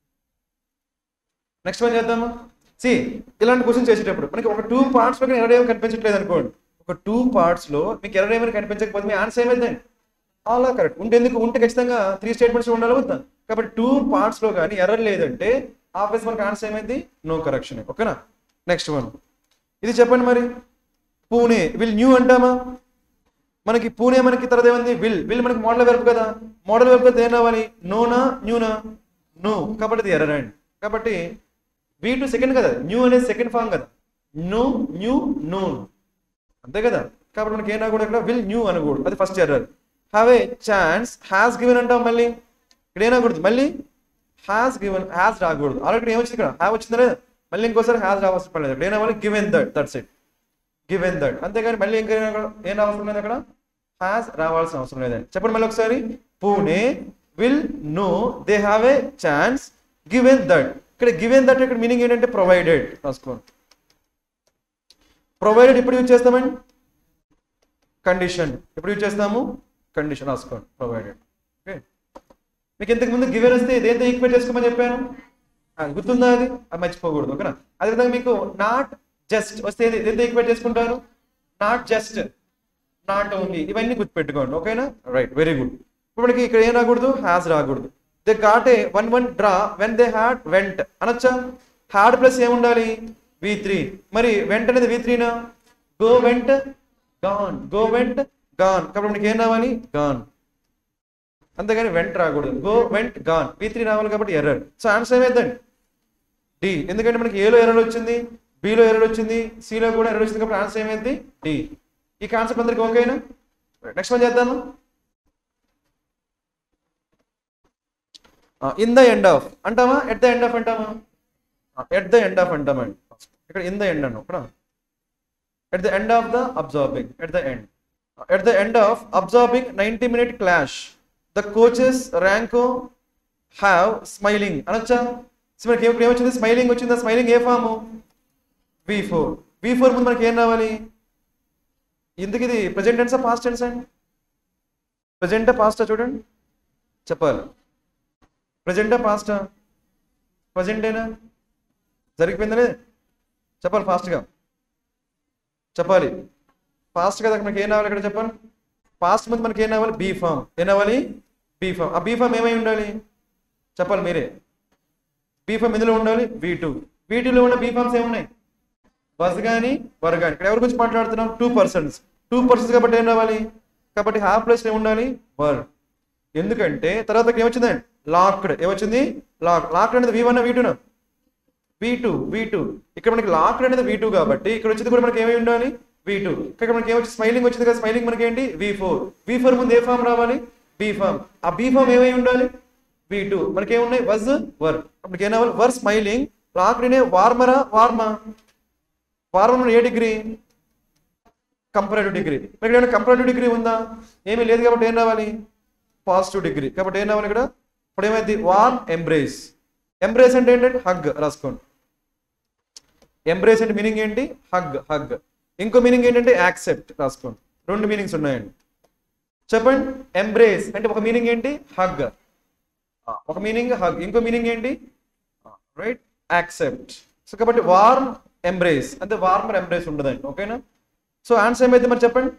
నెక్స్ట్ వన్ చేద్దామా? ఇలాంటి క్వశ్చన్ చేసేటప్పుడు మనకి ఒక 2 parts లో ఎర్రర్ ఏమీ కనిపించట్లేదు అనుకోండి. ఒక 2 parts లో మీకు ఎర్రర్ ఏమైనా కనిపించకపోతే మీ ఆన్సర్ ఏమైందండి? All are correct. ఉంటే ఖచ్చితంగా 3 స్టేట్మెంట్స్ ఉండాలి వద్దా? కాబట్టి 2 parts లో కానీ ఎర్రర్ లేదంటే ఆబ్వియస్ మనకి ఆన్సర్ ఏమైంది? నో కరెక్షన్, ఓకేనా? నెక్స్ట్ వన్ ఇది చెప్పండి మరి. పూణే విల్ న్యూ అంటామా? మనకి పూణే మనకి తర్వాత ఏమైంది? విల్ మనకి మోడల్ వెర్బ్ కదా. మోడల్ వెర్బ్ కదా ఏం రావాలి? నోనా న్యూనా? నో. కాబట్టి ఇది ఎర్రర్ అండి. కాబట్టి V2 సెకండ్ కదా, న్యూ అనేది సెకండ్ ఫామ్ కదా. నో న్యూ నోన్ అంతే కదా. కాబట్టి మనకి ఏనా కూడా ఇక్కడ విల్ న్యూ అనకూడదు, అది first error. Have a chance has given అంటాం. మళ్ళీ ఇక్కడ ఏనకూడదు, మళ్ళీ హ్యాస్ గివెన్ హ్యాస్ రాకూడదు. ఆల్రెడీ ఏమొచ్చింది ఇక్కడ? హ్యావ్ వచ్చిందా లేదా? మళ్ళీ ఇంకోసారి హ్యాస్ రావాల్సిన పడలేదు. ఇక్కడ ఏనావాలి? Given that's it, given that. అంతేగాని మళ్ళీ ఇంకా ఏం అవసరం లేదు, అక్కడ హ్యాస్ రావాల్సిన అవసరం లేదండి. చెప్పండి మళ్ళీ ఒకసారి. Pune will know they have a chance given that. ఇక్కడ గివెన్ దట్ ఇక్కడ మీనింగ్ ఏంటంటే ప్రొవైడెడ్. రాసుకోండి. ప్రొవైడెడ్ ఎప్పుడు యూజ్ చేస్తామండి? కండిషన్. ఎప్పుడు యూజ్ చేస్తాము? కండిషన్. రాసుకోండి ప్రొవైడెడ్. ఓకే. మీకు ఇంతకు ముందు గివెన్ వస్తే దేంతో ఈక్వేట్ చేసుకోమని చెప్పాను? గుర్తుందా? అది మర్చిపోకూడదు, ఓకేనా? అదేవిధంగా మీకు నాట్ జస్ట్ వస్తే దేంతో ఈక్వేట్ చేసుకుంటారు? నాట్ జస్ట్, నాట్ ఓన్లీ, ఇవన్నీ గుర్తుపెట్టుకోండి, ఓకేనా? Right, very good. ఇప్పుడు మనకి ఇక్కడ ఏం రాకూడదు? హ్యాస్ రాకూడదు. They got a 1-1 draw when they had went అనొచ్చా? హ్యాడ్ ప్లస్ ఏముండాలి? V3. మరి వెంట్ అనేది V3నా? Go went gone, go went gone. కాబట్టి మనకి ఏం రావాలి? గాన్. అంతేగాని వెంట్ రాకూడదు. గో వెంట్ గాన్, V3 రావాలి కాబట్టి ఎర్రర్. సో ఆన్సర్ ఏమైందండి? డి. ఎందుకంటే మనకి ఏలో ఎర్రర్ వచ్చింది, బిలో ఎర్రర్ వచ్చింది, సిలో కూడా ఎర్రర్ వచ్చింది కాబట్టి ఆన్సర్ ఏమైంది? డి. ఈ కాన్సెప్ట్ అందరికి ఓకేనా? నెక్స్ట్ వన్ చేద్దాము. ఇన్ ద ఎండ్ ఆఫ్ అంటామా? ఎట్ ద ఎండ్ ఆఫ్ అంటామా? ఎట్ ద ఎండ్ ఆఫ్ అంటామండి. ఇక్కడ ఇన్ ద ఎండ్ అన్నాం. ఇక్కడ at the end of the absorbing, at the end. At the end of absorbing 90-minute clash the coaches ర్యాంకో have smiling అనొచ్చా? మనకి ఇప్పుడు ఏమొచ్చింది? స్మైలింగ్ వచ్చిందా? స్మైలింగ్ ఏ ఫాము? V4. V4 ముందు మనకి ఏం రావాలి? ఇందుకు ఇది ప్రజెంట్ టెన్సా పాస్ట్ టెన్స్ అండి? ప్రజెంటా పాస్టా చూడండి చెప్పాలి. ప్రజెంటా పాస్టా? ప్రజెంటేనా? జరిగిపోయిందనే చెప్పాలి, ఫాస్ట్గా చెప్పాలి. ఫాస్ట్ కదా, మనకి ఏం రావాలి ఇక్కడ చెప్పండి. పాస్ట్ ముందు మనకి ఏం రావాలి? Be form. ఏం రావాలి? Be form. ఆ బీ ఫామ్ ఏమై ఉండాలి చెప్పాలి మీరే. బీ ఫామ్ ఎందులో ఉండాలి? V2. V2లో ఉన్న బీ ఫామ్స్ ఏమున్నాయి? వజ్ కానీ వర్ కానీ. ఇక్కడ ఎవరి గురించి మాట్లాడుతున్నాం? 2 persons. 2 persons కాబట్టి ఏం రావాలి? కాబట్టి హ్యావ్ ప్లస్ ఏమి ఉండాలి? వర్. ఎందుకంటే తర్వాత ఏమొచ్చిందండి? లాక్డ్. ఏమొచ్చింది? లాక్డ్ అనేది V1 V2 V2. ఇక్కడ మనకి లాక్డ్ అనేది V2 కాబట్టి ఇక్కడ వచ్చింది కూడా మనకి ఏమై ఉండాలి? V2. ఇక్కడ మనకి ఏమొచ్చి స్మైలింగ్ వచ్చింది కదా, స్మైలింగ్ మనకి ఏంటి? V4 ముందు ఏ ఫామ్ రావాలి? Be form. ఆ బీ ఫామ్ ఏమై ఉండాలి? V2. మనకి ఏమున్నాయి? Was were. మనకి ఏం రావాలి? Were smiling. లాక్డ్ వార్మరా వార్మా? వార్మర్ ఏ డిగ్రీ? Comparative degree. ఇక్కడ ఏమైనా కంపరేటివ్ డిగ్రీ ఉందా? ఏమీ లేదు కాబట్టి ఏం రావాలి? Positive degree. కాబట్టి ఏం రావాలి ఇక్కడ? ఇప్పుడు ఏమైంది? Warm embrace. ఎంబ్రేస్ అంటే ఏంటంటే హగ్. రాసుకోండి. ఎంబ్రేస్ అంటే మీనింగ్ ఏంటి? హగ్. ఇంకో మీనింగ్ ఏంటంటే యాక్సెప్ట్. రాసుకోండి. 2 మీనింగ్స్ ఉన్నాయండి. చెప్పండి. ఎంబ్రేస్ అంటే ఒక మీనింగ్ ఏంటి? హగ్. ఒక మీనింగ్ హగ్. ఇంకో మీనింగ్ ఏంటి? Right, accept. సో కాబట్టి వార్మ్ ఎంబ్రేస్ అంటే వార్మర్ ఎంబ్రేస్ ఉండదండి. ఓకేనా? సో ఆన్సర్ ఏమైతే మరి చెప్పండి.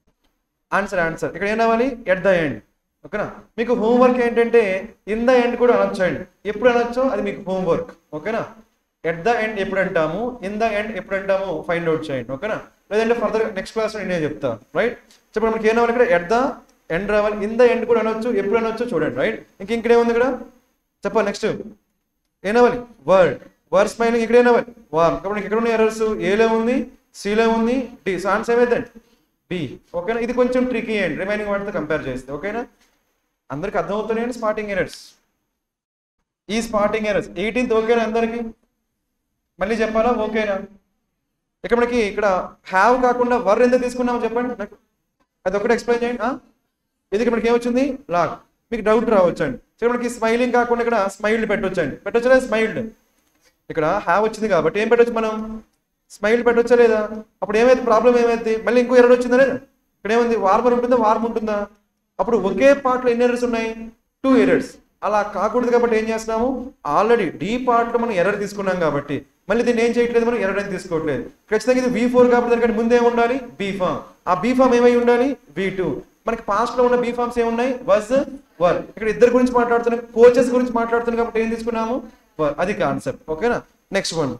ఆన్సర్ ఇక్కడ ఏం రావాలి? At the end. ఓకేనా? మీకు హోంవర్క్ ఏంటంటే ఇన్ ద ఎండ్ కూడా అనొచ్చండి. ఎప్పుడు అనొచ్చో అది మీకు హోంవర్క్. ఓకేనా? ఎట్ ద ఎండ్ ఎప్పుడు అంటాము, ఇన్ ద ఎండ్ ఎప్పుడు అంటాము ఫైండ్ అవుట్ చేయండి. ఓకేనా? లేదంటే ఫర్దర్ నెక్స్ట్ క్లాస్ నేను చెప్తాను. రైట్? చెప్పండి. మనకి ఏం రావాలి ఇక్కడ? ఎట్ ద ఎండ్ రావాలి. ఇన్ ద ఎండ్ కూడా అనొచ్చు, ఎప్పుడు అనొచ్చు చూడండి. రైట్? ఇంకేముంది ఇక్కడ చెప్పాలి. నెక్స్ట్ ఏం రావాలి? Were smiling. ఇక్కడ ఏం రావాలి? వార్మ్. కాబట్టి ఇక్కడ ఉన్న ఎర్రర్స్ ఏలో ఉంది, సిలో ఉంది, డి. సో ఆన్సర్ ఏమైందండి? బి. ఓకేనా? ఇది కొంచెం ట్రికీ అండి రిమైనింగ్ వాటితో కంపేర్ చేస్తే. ఓకేనా? అందరికి అర్థమవుతున్నాయండి స్పాటింగ్ ఎర్రర్స్. ఈ స్పాటింగ్ ఎర్రర్స్ 18th ఓకేనా అందరికి? మళ్ళీ చెప్పాలా? ఓకేనా? ఇక్కడ మనకి ఇక్కడ హ్యావ్ కాకుండా వర్ ఎందుకు తీసుకున్నామో చెప్పండి నాకు. అది ఒకటి ఎక్స్ప్లెయిన్ చేయండి. ఇది మనకి ఏమొచ్చింది? లాక్. మీకు డౌట్ రావచ్చండి. ఇక్కడ మనకి స్మైలింగ్ కాకుండా ఇక్కడ స్మైల్డ్ పెట్టొచ్చండి. పెట్టొచ్చా లేదా? స్మైల్డ్. ఇక్కడ హ్యావ్ వచ్చింది కాబట్టి ఏం పెట్టొచ్చు మనం? స్మైల్డ్ పెట్టొచ్చా లేదా? అప్పుడు ఏమైతే ప్రాబ్లం ఏమైంది? మళ్ళీ ఇంకో ఎర్రర్ వచ్చిందా లేదా? ఇక్కడ ఏముంది? వార్మర్ ఉంటుందా? వార్మ్ ఉంటుందా? అప్పుడు ఒకే పార్ట్లో ఎన్ని ఎర్రర్స్ ఉన్నాయి? 2 ఎర్రర్స్. అలా కాకూడదు కాబట్టి ఏం చేస్తున్నాము? ఆల్రెడీ డి పార్ట్లో మనం ఎర్రర్ తీసుకున్నాం కాబట్టి మళ్ళీ దీన్ని ఏం చేయట్లేదు, మనం ఎర్రర్ అని తీసుకోవట్లేదు. ఖచ్చితంగా ఇది V4 కాబట్టి దానికంటే ముందే ఉండాలి బీ ఫామ్. ఆ బీ ఫామ్ ఏమై ఉండాలి? V2. మనకి పాస్ట్ లో ఉన్న బీ ఫామ్స్ ఏమున్నాయి? Was were. ఇక్కడ ఇద్దరు గురించి మాట్లాడుతున్నాం, కోచెస్ గురించి మాట్లాడుతున్నాం కాబట్టి ఏం తీసుకున్నాము? వర్. అది కాన్సెప్ట్. ఓకేనా? నెక్స్ట్ వన్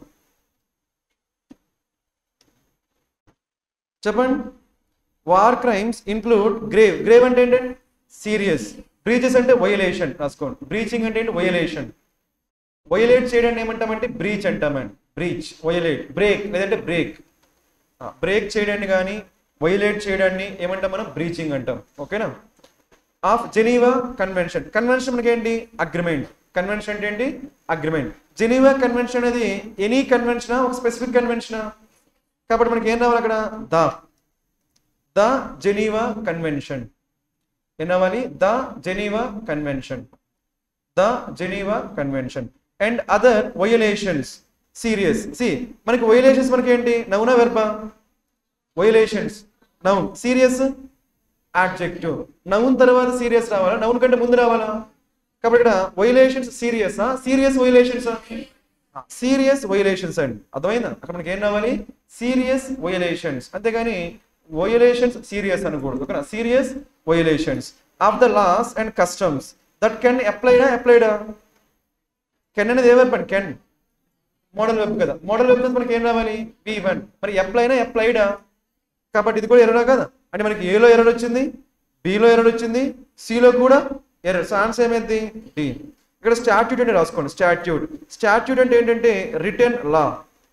చెప్పండి. War crimes include grave. Grave అంటే ఏంటంటే సీరియస్. బ్రీచెస్ అంటే వయలేషన్. రాసుకోండి. బ్రీచింగ్ అంటే ఏంటి? వయలేషన్. వయలేట్ చేయడాన్ని ఏమంటామంటే బ్రీచ్ అంటామండి. బ్రీచ్, వయలేట్, బ్రేక్ లేదంటే బ్రేక్. బ్రేక్ చేయడాన్ని కానీ వయలేట్ చేయడాన్ని ఏమంటాం మనం? బ్రీచింగ్ అంటాం. ఓకేనా? Of Geneva convention. కన్వెన్షన్ మనకి ఏంటి? అగ్రిమెంట్. కన్వెన్షన్ అంటే ఏంటి? అగ్రిమెంట్. జెనీవా కన్వెన్షన్ అనేది ఎనీ కన్వెన్షనా, ఒక స్పెసిఫిక్ కన్వెన్షనా? కాబట్టి మనకి ఏం రావాలి అక్కడ? The Geneva convention. ఏం రావాలి? The Geneva convention. The Geneva convention. And other violations serious. మనకి వయలేషన్స్ మనకి ఏంటి? నౌనా వెర్బా? Violations noun, serious adjective. Noun తర్వాత సీరియస్ రావాలా? నౌన్ కంటే ముందు రావాలా? కాబట్టి ఇక్కడ violations serious. Serious violations. Serious violations అండి. అర్థమైందా? అక్కడ మనకి ఏం రావాలి? Serious violations. అంతేగాని వయలేషన్స్ సీరియస్ అనకూడదు. ఓకేనా? Serious violations of the laws and customs that can అప్లైడా? కెన్ అనేది ఏ వెర్బ్ అండి? కెన్ మోడల్ వెబ్ కదా. మోడల్ వెబ్ మనకి ఏం రావాలి? V1. మరి అప్లైడా? కాబట్టి ఇది కూడా ఎర్రర్ కదా. అంటే మనకి ఏలో ఎర్రర్ వచ్చింది, బిలో ఎర్రర్ వచ్చింది, సిలో కూడా ఎర్రర్. సో ఆన్సర్ ఏమైంది? డి. ఇక్కడ స్టాట్యూట్ అంటే రాసుకోండి. స్టాట్యూట్ అంటే ఏంటంటే రిటెన్ లా.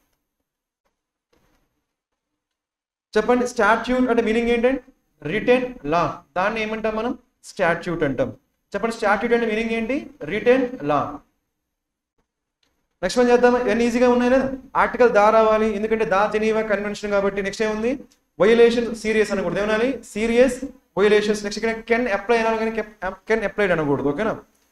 చెప్పండి. స్టాట్యూట్ అంటే మీనింగ్ ఏంటంటే రిటెన్ లా. దాన్ని ఏమంటాం మనం? స్టాట్యూట్ అంటాం. చెప్పండి. స్టాట్యూట్ అంటే మీనింగ్ ఏంటి? రిటెన్ లా. నెక్స్ట్ వన్ చేద్దామా? ఇవన్నీ ఈజీగా ఉన్నాయి లేదా? ఆర్టికల్ దా రావాలి, ఎందుకంటే దా జెనీవా కన్వెన్షన్ కాబట్టి. నెక్స్ట్ ఏముంది? వయలేషన్ సీరియస్ అనకూడదు. ఏమనాలి? Serious violations. నెక్స్ట్ ఇక్కడ కెన్ అప్లై అనాలి కానీ కెన్ అప్లైడ్ అనకూడదు. ఓకేనా?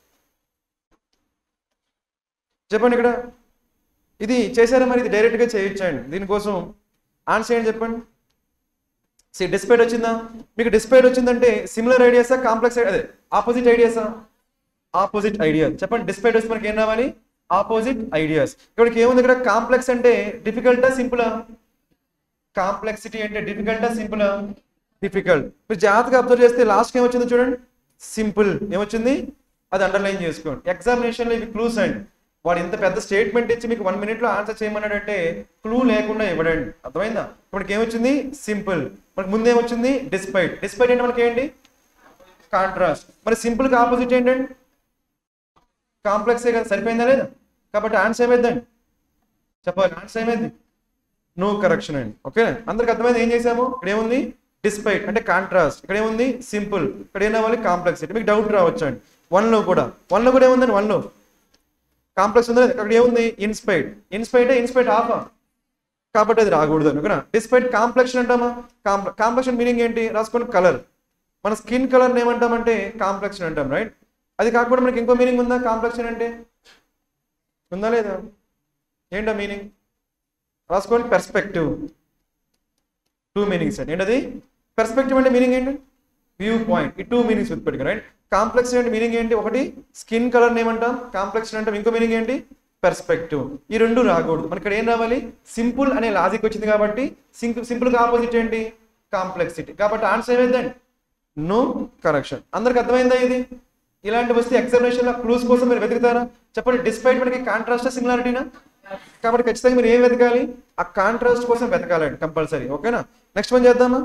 చెప్పండి. ఇక్కడ ఇది చేశారా? మరి ఇది డైరెక్ట్గా చేయొచ్చండి. దీనికోసం ఆన్సర్ ఏంటి చెప్పండి? డిస్పైట్ వచ్చిందా? మీకు డిస్పైట్ వచ్చిందంటే సిమిలర్ ఐడియాసా, కాంప్లెక్స్ అదే ఆపోజిట్ ఐడియాసా? Opposite idea. చెప్పండి, డిస్పైట్ వచ్చి మనకి ఏం రావాలి? Opposite ideas. ఇక్కడికి ఏముంది? ఇక్కడ కాంప్లెక్స్ అంటే డిఫికల్టా సింపులా? కాంప్లెక్సిటీ అంటే డిఫికల్టా సింపులా? డిఫికల్ట్. మీరు జాగ్రత్తగా అబ్జర్వ్ చేస్తే లాస్ట్ ఏమొచ్చిందో చూడండి, సింపుల్. ఏమొచ్చింది? అది అండర్లైన్ చేసుకోండి. ఎగ్జామినేషన్లో ఇవి క్లూస్ అండి. వాడు ఇంత పెద్ద స్టేట్మెంట్ ఇచ్చి మీకు 1 minute ఆన్సర్ చేయమన్నాడంటే క్లూ లేకుండా ఇవ్వడండి. అర్థమైందా? మనకి ఏమొచ్చింది? సింపుల్. మనకి ముందు ఏమొచ్చింది? డిస్పైట్. డిస్పైట్ అంటే మనకి ఏంటి? కాంట్రాస్ట్. మరి సింపుల్కి ఆపోజిట్ ఏంటండి? కాంప్లెక్సే కదా. సరిపోయిందా లేదా? కాబట్టి ఆన్సర్ ఏమైందండి? చెప్పాలి. ఆన్సర్ ఏమైంది? నో కరెక్షన్ అండి. ఓకే, అందరికి అర్థమైంది ఏం చేసాము? ఇక్కడ ఏముంది? డిస్పైట్ అంటే కాంట్రాస్ట్. ఇక్కడ ఏముంది? సింపుల్. ఇక్కడ ఏం రావాలి? కాంప్లెక్సిటీ. మీకు డౌట్ రావచ్చు అండి. వన్లో కూడా ఏముందండి? వన్లో కాంప్లెక్స్ ఉంది. అక్కడ ఏముంది? ఇన్స్పైట్. ఇన్స్పైట్ ఆఫా, కాబట్టి అది రాకూడదు. ఓకేనా? డిస్పైట్ కాంప్లెక్షన్ అంటామా? కాంప్లెక్షన్ మీనింగ్ ఏంటి? రాసుకోండి, కలర్. మన స్కిన్ కలర్ని ఏమంటామంటే కాంప్లెక్షన్ అంటాం, రైట్? అది కాకుండా మనకి ఇంకో మీనింగ్ ఉందా? కాంప్లెక్షన్ అంటే ఉందా లేదా? ఏంటా మీనింగ్? రాసుకోండి, పెర్స్పెక్టివ్. 2 meanings అండి. ఏంటది? పెర్స్పెక్టివ్ అంటే మీనింగ్ ఏంటి? View point. ఈ 2 meanings పెట్టుకోండి, రైట్? కాంప్లెక్స్ అంటే మీనింగ్ ఏంటి? ఒకటి స్కిన్ కలర్ ఏమంటాం, కాంప్లెక్షన్ అంటాం. ఇంకో మీనింగ్ ఏంటి? పెర్స్పెక్టివ్. ఈ రెండు రాకూడదు. మనకి ఇక్కడ ఏం రావాలి? సింపుల్ అనే లాజిక్ వచ్చింది కాబట్టి సింపుల్గా ఆపోజిట్ ఏంటి? కాంప్లెక్సిటీ. కాబట్టి ఆన్సర్ ఏమైందండి? No correction. అందరికి అర్థమైందా ఇది? ఇలాంటి వస్తే ఎగ్జామినేషన్లో క్లూస్ కోసం మీరు వెతుకుతారా? చెప్పండి, డిస్పైట్ మనకి కాంట్రాస్ట్ సిమిలారిటీనా? కాబట్టి ఖచ్చితంగా మీరు ఏం వెతకాలి? ఆ కాంట్రాస్ట్ కోసం వెతకాలండి కంపల్సరీ. ఓకేనా? నెక్స్ట్ వన్ చేద్దామా?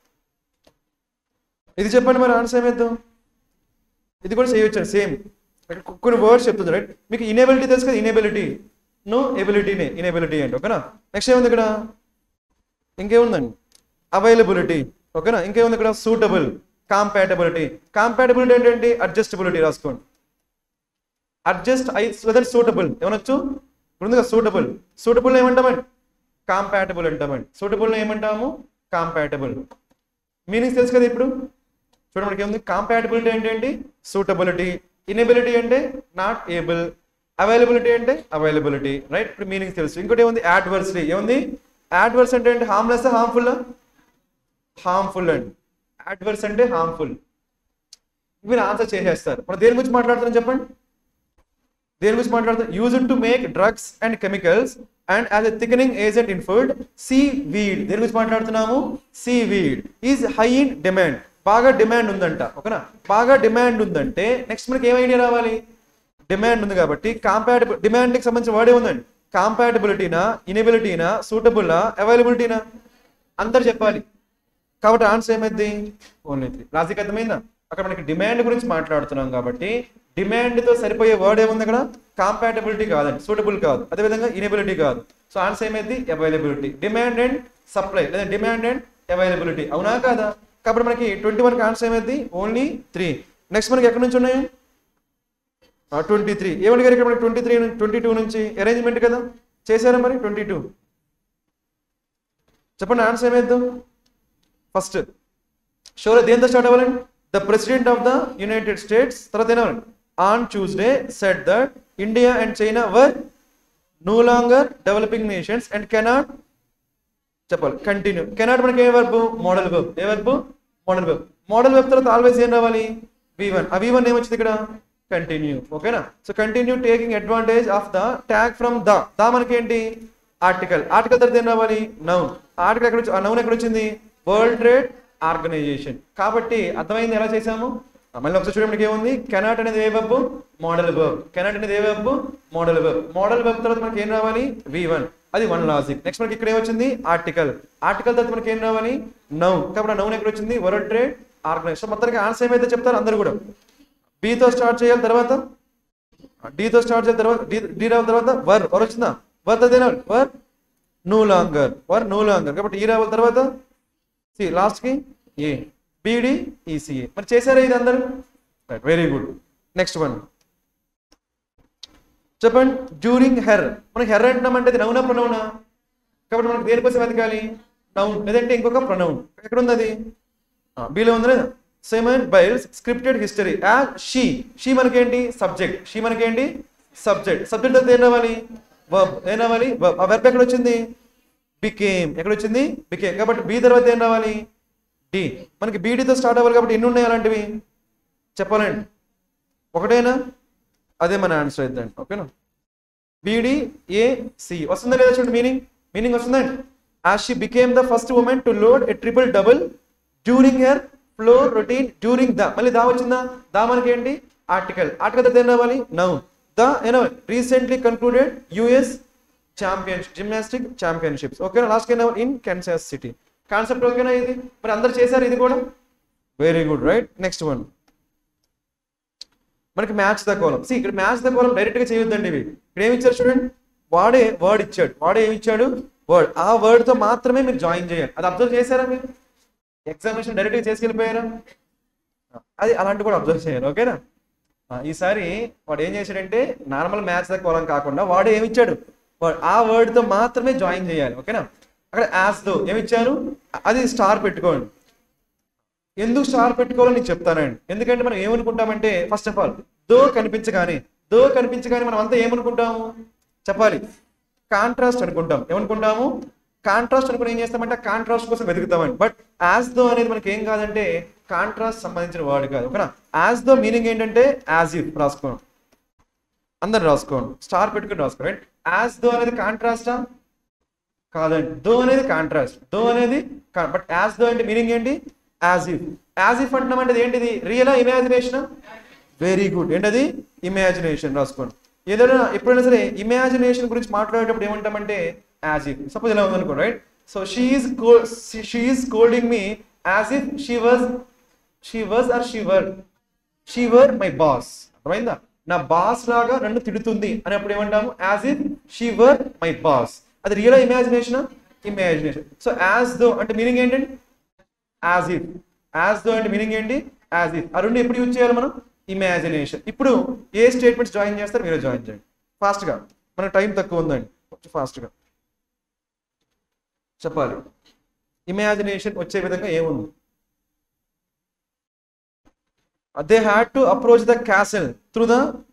ఇది చెప్పండి, మరి ఆన్సర్ ఏమేద్దాం? ఇది కూడా చేయొచ్చు సేమ్. కొన్ని వర్డ్స్ చెప్తుంది, రైట్? మీకు ఇనేబిలిటీ తెలుసు కదా, ఇనేబిలిటీ. నో ఎబిలిటీనే ఇనేబిలిటీ అంటే. ఓకేనా? నెక్స్ట్ ఏముంది ఇక్కడ? ఇంకేముందండి? అవైలబిలిటీ. ఓకేనా? ఇంకేముంది ఇక్కడ? Suitable, compatibility. కాంపాటబిలిటీ ఏంటంటే అడ్జస్టబిలిటీ. రాసుకోండి, అడ్జస్ట్ వెదర్ సూటబుల్. ఏమనొచ్చు? ముందుగా సూటబుల్. సూటబుల్ ఏమంటామండి? కాంపాటబుల్ అంటామండి. సూటబుల్ ఏమంటాము? కాంపాటబుల్. మీనింగ్స్ తెలుసు కదా ఇప్పుడు. చూడండి, మనకి ఏముంది? కాంపాటబిలిటీ ఏంటండి? సూటబిలిటీ. ఇనబిలిటీ అంటే నాట్ ఏబుల్. అవైలబిలిటీ అంటే అవైలబిలిటీ, రైట్? ఇప్పుడు మీనింగ్స్ తెలుసు. ఇంకోటి ఏముంది? యాడ్వర్స్లీ. ఏముంది? యాడ్వర్స్ అంటే ఏంటి? Harmless, harmful? హార్మ్ఫుల్ అండి. యాడ్వర్స్ అంటే హార్మ్ఫుల్. మీరు ఆన్సర్ చేసేస్తారు. మనం దేని గురించి మాట్లాడుతున్నాం చెప్పండి? దేని గురించి మాట్లాడుతున్నాం? Used to make drugs and chemicals and as a thickening agent in food. Seaweed. దేని గురించి మాట్లాడుతున్నాము? Seaweed is high in demand. బాగా డిమాండ్ ఉందంట. ఓకేనా? బాగా డిమాండ్ ఉందంటే నెక్స్ట్ మనకి ఏం ఐడియా రావాలి? డిమాండ్ ఉంది కాబట్టి డిమాండ్కి సంబంధించిన వర్డ్ ఏముందండి? కాంపాటబిలిటీనా, ఇనబిలిటీనా, సూటబుల్నా, అవైలబిలిటీనా? అందరు చెప్పాలి. కాబట్టి ఆన్సర్ ఏమైంది? ఓన్లీ 3. లాజిక్ అర్థమైందా? అక్కడ మనకి డిమాండ్ గురించి మాట్లాడుతున్నాం కాబట్టి డిమాండ్తో సరిపోయే వర్డ్ ఏముంది అక్కడ? కాంపాటబిలిటీ కాదండి, సూటబుల్ కాదు, అదేవిధంగా ఇనబిలిటీ కాదు. సో ఆన్సర్ ఏమైంది? అవైలబిలిటీ. డిమాండ్ అండ్ సప్లై లేదా డిమాండ్ అండ్ అవైలబిలిటీ. అవునా కాదా? కాబట్టి మనకి 21కి ఆన్సర్ ఏమైంది? ఓన్లీ 3. నెక్స్ట్ మనకి ఎక్కడి నుంచి ఉన్నాయి? 23. ఏమని గారు ఇక్కడ మనకి 22 నుంచి అరేంజ్మెంట్ కదా చేశారా? మరి 22 చెప్పండి, ఆన్సర్ ఏమైద్దాం? ఫస్ట్ షోలో దేంతో స్టార్ట్ అవ్వాలండి? The president of the United States. తర్వాత ఏమవ్వాలి? On Tuesday said that India and China were no longer developing nations and cannot చెప్పాలి కంటిన్యూ. కెనాట్ మనకి ఏ వర్బ్? Modal verb. ఏ verb? Modal verb. Modal verb తర్వాత always ఏం రావాలి? V1. ఆ V1 ఏమొచ్చింది ఇక్కడ? కంటిన్యూ. ఓకేనా? So continue taking advantage of the tag from the. The మనకి ఏంటి? ఆర్టికల్. ఆర్టికల్ తర్వాత ఏం రావాలి? నౌన్. ఆర్టికల్ ఎక్కడ వచ్చి? ఆ నౌన్ ఎక్కడ వచ్చింది? World Trade Organization. కాబట్టి అర్థమైంది ఎలా చేసాము? మళ్ళీ ఒకసారి చూడడానికి ఏముంది? కెనాట్ అనేది ఏ వర్బ్? Modal verb. కెనాట్ అనేది ఏ verb? Modal verb. Modal verb తర్వాత మనకి ఏం రావాలి? V1. అది వన్ లాజిక్. నెక్స్ట్ మనకి ఇక్కడ ఏమొచ్చింది? ఆర్టికల్. ఆర్టికల్ తర్వాత మనకి ఏం రావాలి? నౌన్. కాబట్టి నౌన్ ఎక్కడ వచ్చింది? World Trade Organization. మొత్తానికి ఆన్సర్ ఏమైతే చెప్తారు అందరూ కూడా. బీతో స్టార్ట్ చేయాలి, తర్వాత డీతో స్టార్ట్ చేయాలి, తర్వాత డి రావాలి, తర్వాత వర్. వర్ వచ్చిందా? వర్ అదేనా? Were no longer. Were no longer. కాబట్టి ఈ రావాలి, తర్వాత సి, లాస్ట్ కి ఏ, బిడి ఈసీఏ. మరి చేశారా ఇది అందరూ? Right, very good. Next one చెప్పండి. During her. మనకి హెర్ అంటున్నామంటే అది నౌనా ప్రొనౌనా? కాబట్టి మనకి దేనికోసం వెతకాలి? నౌన్ లేదంటే ఇంకొక ప్రొనౌన్. ఎక్కడ ఉంది అది? బీలో ఉంది లేదా? Simone Biles scripted history as she. She మనకేంటి? సబ్జెక్ట్. షీ మనకేంటి? సబ్జెక్ట్. సబ్జెక్ట్ తర్వాత ఏం రావాలి? వర్బ్. ఏం రావాలి? వర్బ్. ఆ వర్బ్ ఎక్కడ వచ్చింది? బికేమ్. ఎక్కడ వచ్చింది? బికేమ్. కాబట్టి బి తర్వాత ఏం రావాలి? డి. మనకి బీడీతో స్టార్ట్ అవ్వాలి కాబట్టి ఎన్ని ఉన్నాయి అలాంటివి చెప్పాలండి? ఒకటేనా? అదే మన ఆన్సర్ అయిద్దండి. ఓకేనా? బీడీ ఏ సి వస్తుందా లేదా చూడండి. మీనింగ్ వస్తుందండి. As she became the first woman to load a triple double during her floor routine during the. మళ్ళీ దా వచ్చిందా? దా మనకి ఏంటి? ఆర్టికల్ తర్వాత ఏం రావాలి? Noun. The recently concluded US championship gymnastic championships. ఓకేనా? లాస్ట్ ఏనా? In Kansas City. కాన్సెప్ట్ ఓకేనా? ఇది మరి అందరు చేశారు ఇది కూడా. Very good, right. Next one మనకి మ్యాచ్ ద కాలం. ఇక్కడ మ్యాచ్ ద కాలం డైరెక్ట్ గా చేయొద్దండి. ఇవి ఇక్కడ ఏమి ఇచ్చారు చూడండి. వాడే వర్డ్ ఇచ్చాడు. వాడే ఏమి ఇచ్చాడు? వర్డ్. ఆ వర్డ్ తో మాత్రమే మీరు జాయిన్ చేయాలి. అది అబ్జర్వ్ చేశారా మీరు? ఎగ్జామినేషన్ డైరెక్ట్ గా చేసుకెళ్ళిపోయారా? అది అలాంటి కూడా అబ్జర్వ్ చేయాలి. ఓకేనా? ఈసారి వాడు ఏం చేశాడంటే నార్మల్ మ్యాచ్ ద కాలం కాకుండా వాడే ఏమి ఇచ్చాడు? ఆ వర్డ్ తో మాత్రమే జాయిన్ చేయాలి. ఓకేనా? అక్కడ యాజ్ దో ఏమిచ్చారు? అది స్టార్ పెట్టుకోండి. ఎందుకు స్టార్ పెట్టుకోవాలో నేను చెప్తానండి. ఎందుకంటే మనం ఏమనుకుంటామంటే ఫస్ట్ ఆఫ్ ఆల్ దో కనిపించగానే మనం అంతా ఏమనుకుంటాము చెప్పాలి? కాంట్రాస్ట్ అనుకుంటాం. ఏమనుకుంటాము? కాంట్రాస్ట్ అనుకుని ఏం చేస్తామంటే కాంట్రాస్ట్ కోసం వెతుకుతామండి. బట్ యాజ్ దో అనేది మనకి ఏం కాదంటే కాంట్రాస్ట్ సంబంధించిన వర్డ్ కాదు. ఓకేనా? యాజ్ దో మీనింగ్ ఏంటంటే యాజ్ ఇఫ్. రాసుకోండి, అందరు రాసుకోండి, స్టార్ పెట్టుకుని రాసుకోండి. యాజ్ దో అనేది కాంట్రాస్టా? కాదండి. దో అనేది కాంట్రాస్ట్. దో అనేది బట్ యాజ్ దో అంటే మీనింగ్ ఏంటి? As if. యాజ్ ఇఫ్ అంటున్నామంటే ఏంటిది? రియలా ఇమాజినేషన్? Very good. ఏంటది? ఇమాజినేషన్. రాసుకోండి. ఏదైనా ఎప్పుడైనా సరే ఇమాజినేషన్ గురించి మాట్లాడేటప్పుడు ఏమంటామంటే యాజ్ ఇఫ్. సపోజ్ ఇలా ఉందనుకో, right? So she is scolding me as if she were my boss. అర్థమైందా? నా బాస్ లాగా నన్ను తిడుతుంది అని అప్పుడు ఏమంటాము? As if she were my boss. అది real imagination? Imagination. So as though అంటే మీనింగ్ ఏంటండి? As if. యాజ్ దో అంటే మీనింగ్ ఏంటి? As if. ఆ రెండు ఎప్పుడు యూజ్ చేయాలి మనం? ఇమాజినేషన్. ఇప్పుడు ఏ స్టేట్మెంట్స్ జాయిన్ చేస్తారు? మీరే జాయిన్ చేయండి ఫాస్ట్గా. మన టైం తక్కువ ఉందండి, కొంచెం ఫాస్ట్గా చెప్పాలి. ఇమాజినేషన్ వచ్చే విధంగా ఏముంది? They had to approach the castle through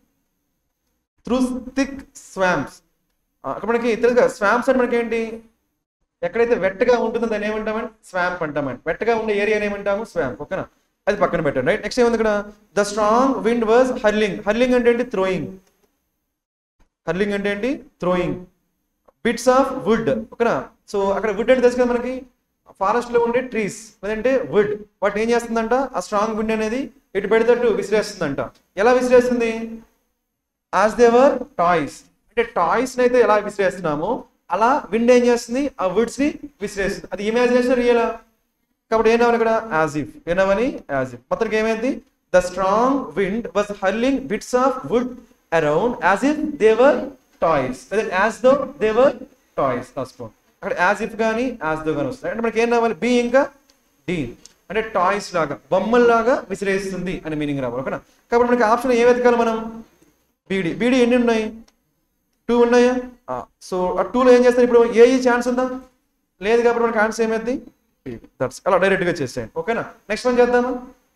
thick swamps. అక్కడ మనకి తెలుసు కదా స్వాంప్స్ అంటే మనకి ఏంటి? ఎక్కడైతే వెట్టగా ఉంటుందో దాన్ని ఏమంటామండి? స్వాంప్ అంటామండి. వెట్టగా ఉండే ఏరియాని ఏమంటాము? స్వాంప్. ఓకేనా? అది పక్కన పెట్టండి, రైట్? నెక్స్ట్ ఏముంది ఇక్కడ? The strong wind was hurling. Hurling అంటే ఏంటి? థ్రోయింగ్. హర్లింగ్ అంటే ఏంటి? Throwing bits of wood. ఓకేనా? సో అక్కడ వుడ్ అంటే తెలుసు కదా మనకి, ఫారెస్ట్ లో ఉండే ట్రీస్ లేదంటే వుడ్. వాటి ఏం చేస్తుందంట? ఆ స్ట్రాంగ్ విండ్ అనేది ఇటు పెడితేట్టు విసిరేస్తుందంట. ఎలా విసిరేస్తుంది? As they were toys. అంటే టాయ్స్ అయితే ఎలా విసిరేస్తున్నామో అలా విండ్ ఏం చేస్తుంది? ఆ వుడ్స్ ని విసిరేస్తుంది. అది ఇమాజినేషన్ రియలా? కాబట్టి ఏం రావాలి ఇక్కడ? As if. ఏమని? As if. మొత్తానికి ఏమైంది? The strong wind was hurling bits of wood around as if they were toys. As though they were toys. రాసుకోండి. అక్కడ యాజ్ ఇఫ్ కానీ యాజ్ దో కానీ వస్తాయి. అంటే మనకి ఏం రావాలి? బి ఇంకా డి. అంటే టాయ్స్ లాగా, బొమ్మల్లాగా విసిరేస్తుంది అని మీనింగ్ రావాలి. ఓకేనా? కాబట్టి మనకి ఆప్షన్ ఏ వెతకాలి మనం? బీడీ. బీడీ ఎన్ని ఉన్నాయి? 2 ఉన్నాయా? సో ఆ 2లో ఏం చేస్తారు? ఇప్పుడు ఏ ఛాన్స్ ఉందా? లేదు కాబట్టి మనకి ఆన్సర్ ఏమైంది? దట్స్ అలా డైరెక్ట్గా చేసేయండి. ఓకేనా? నెక్స్ట్ వన్ చేద్దామా?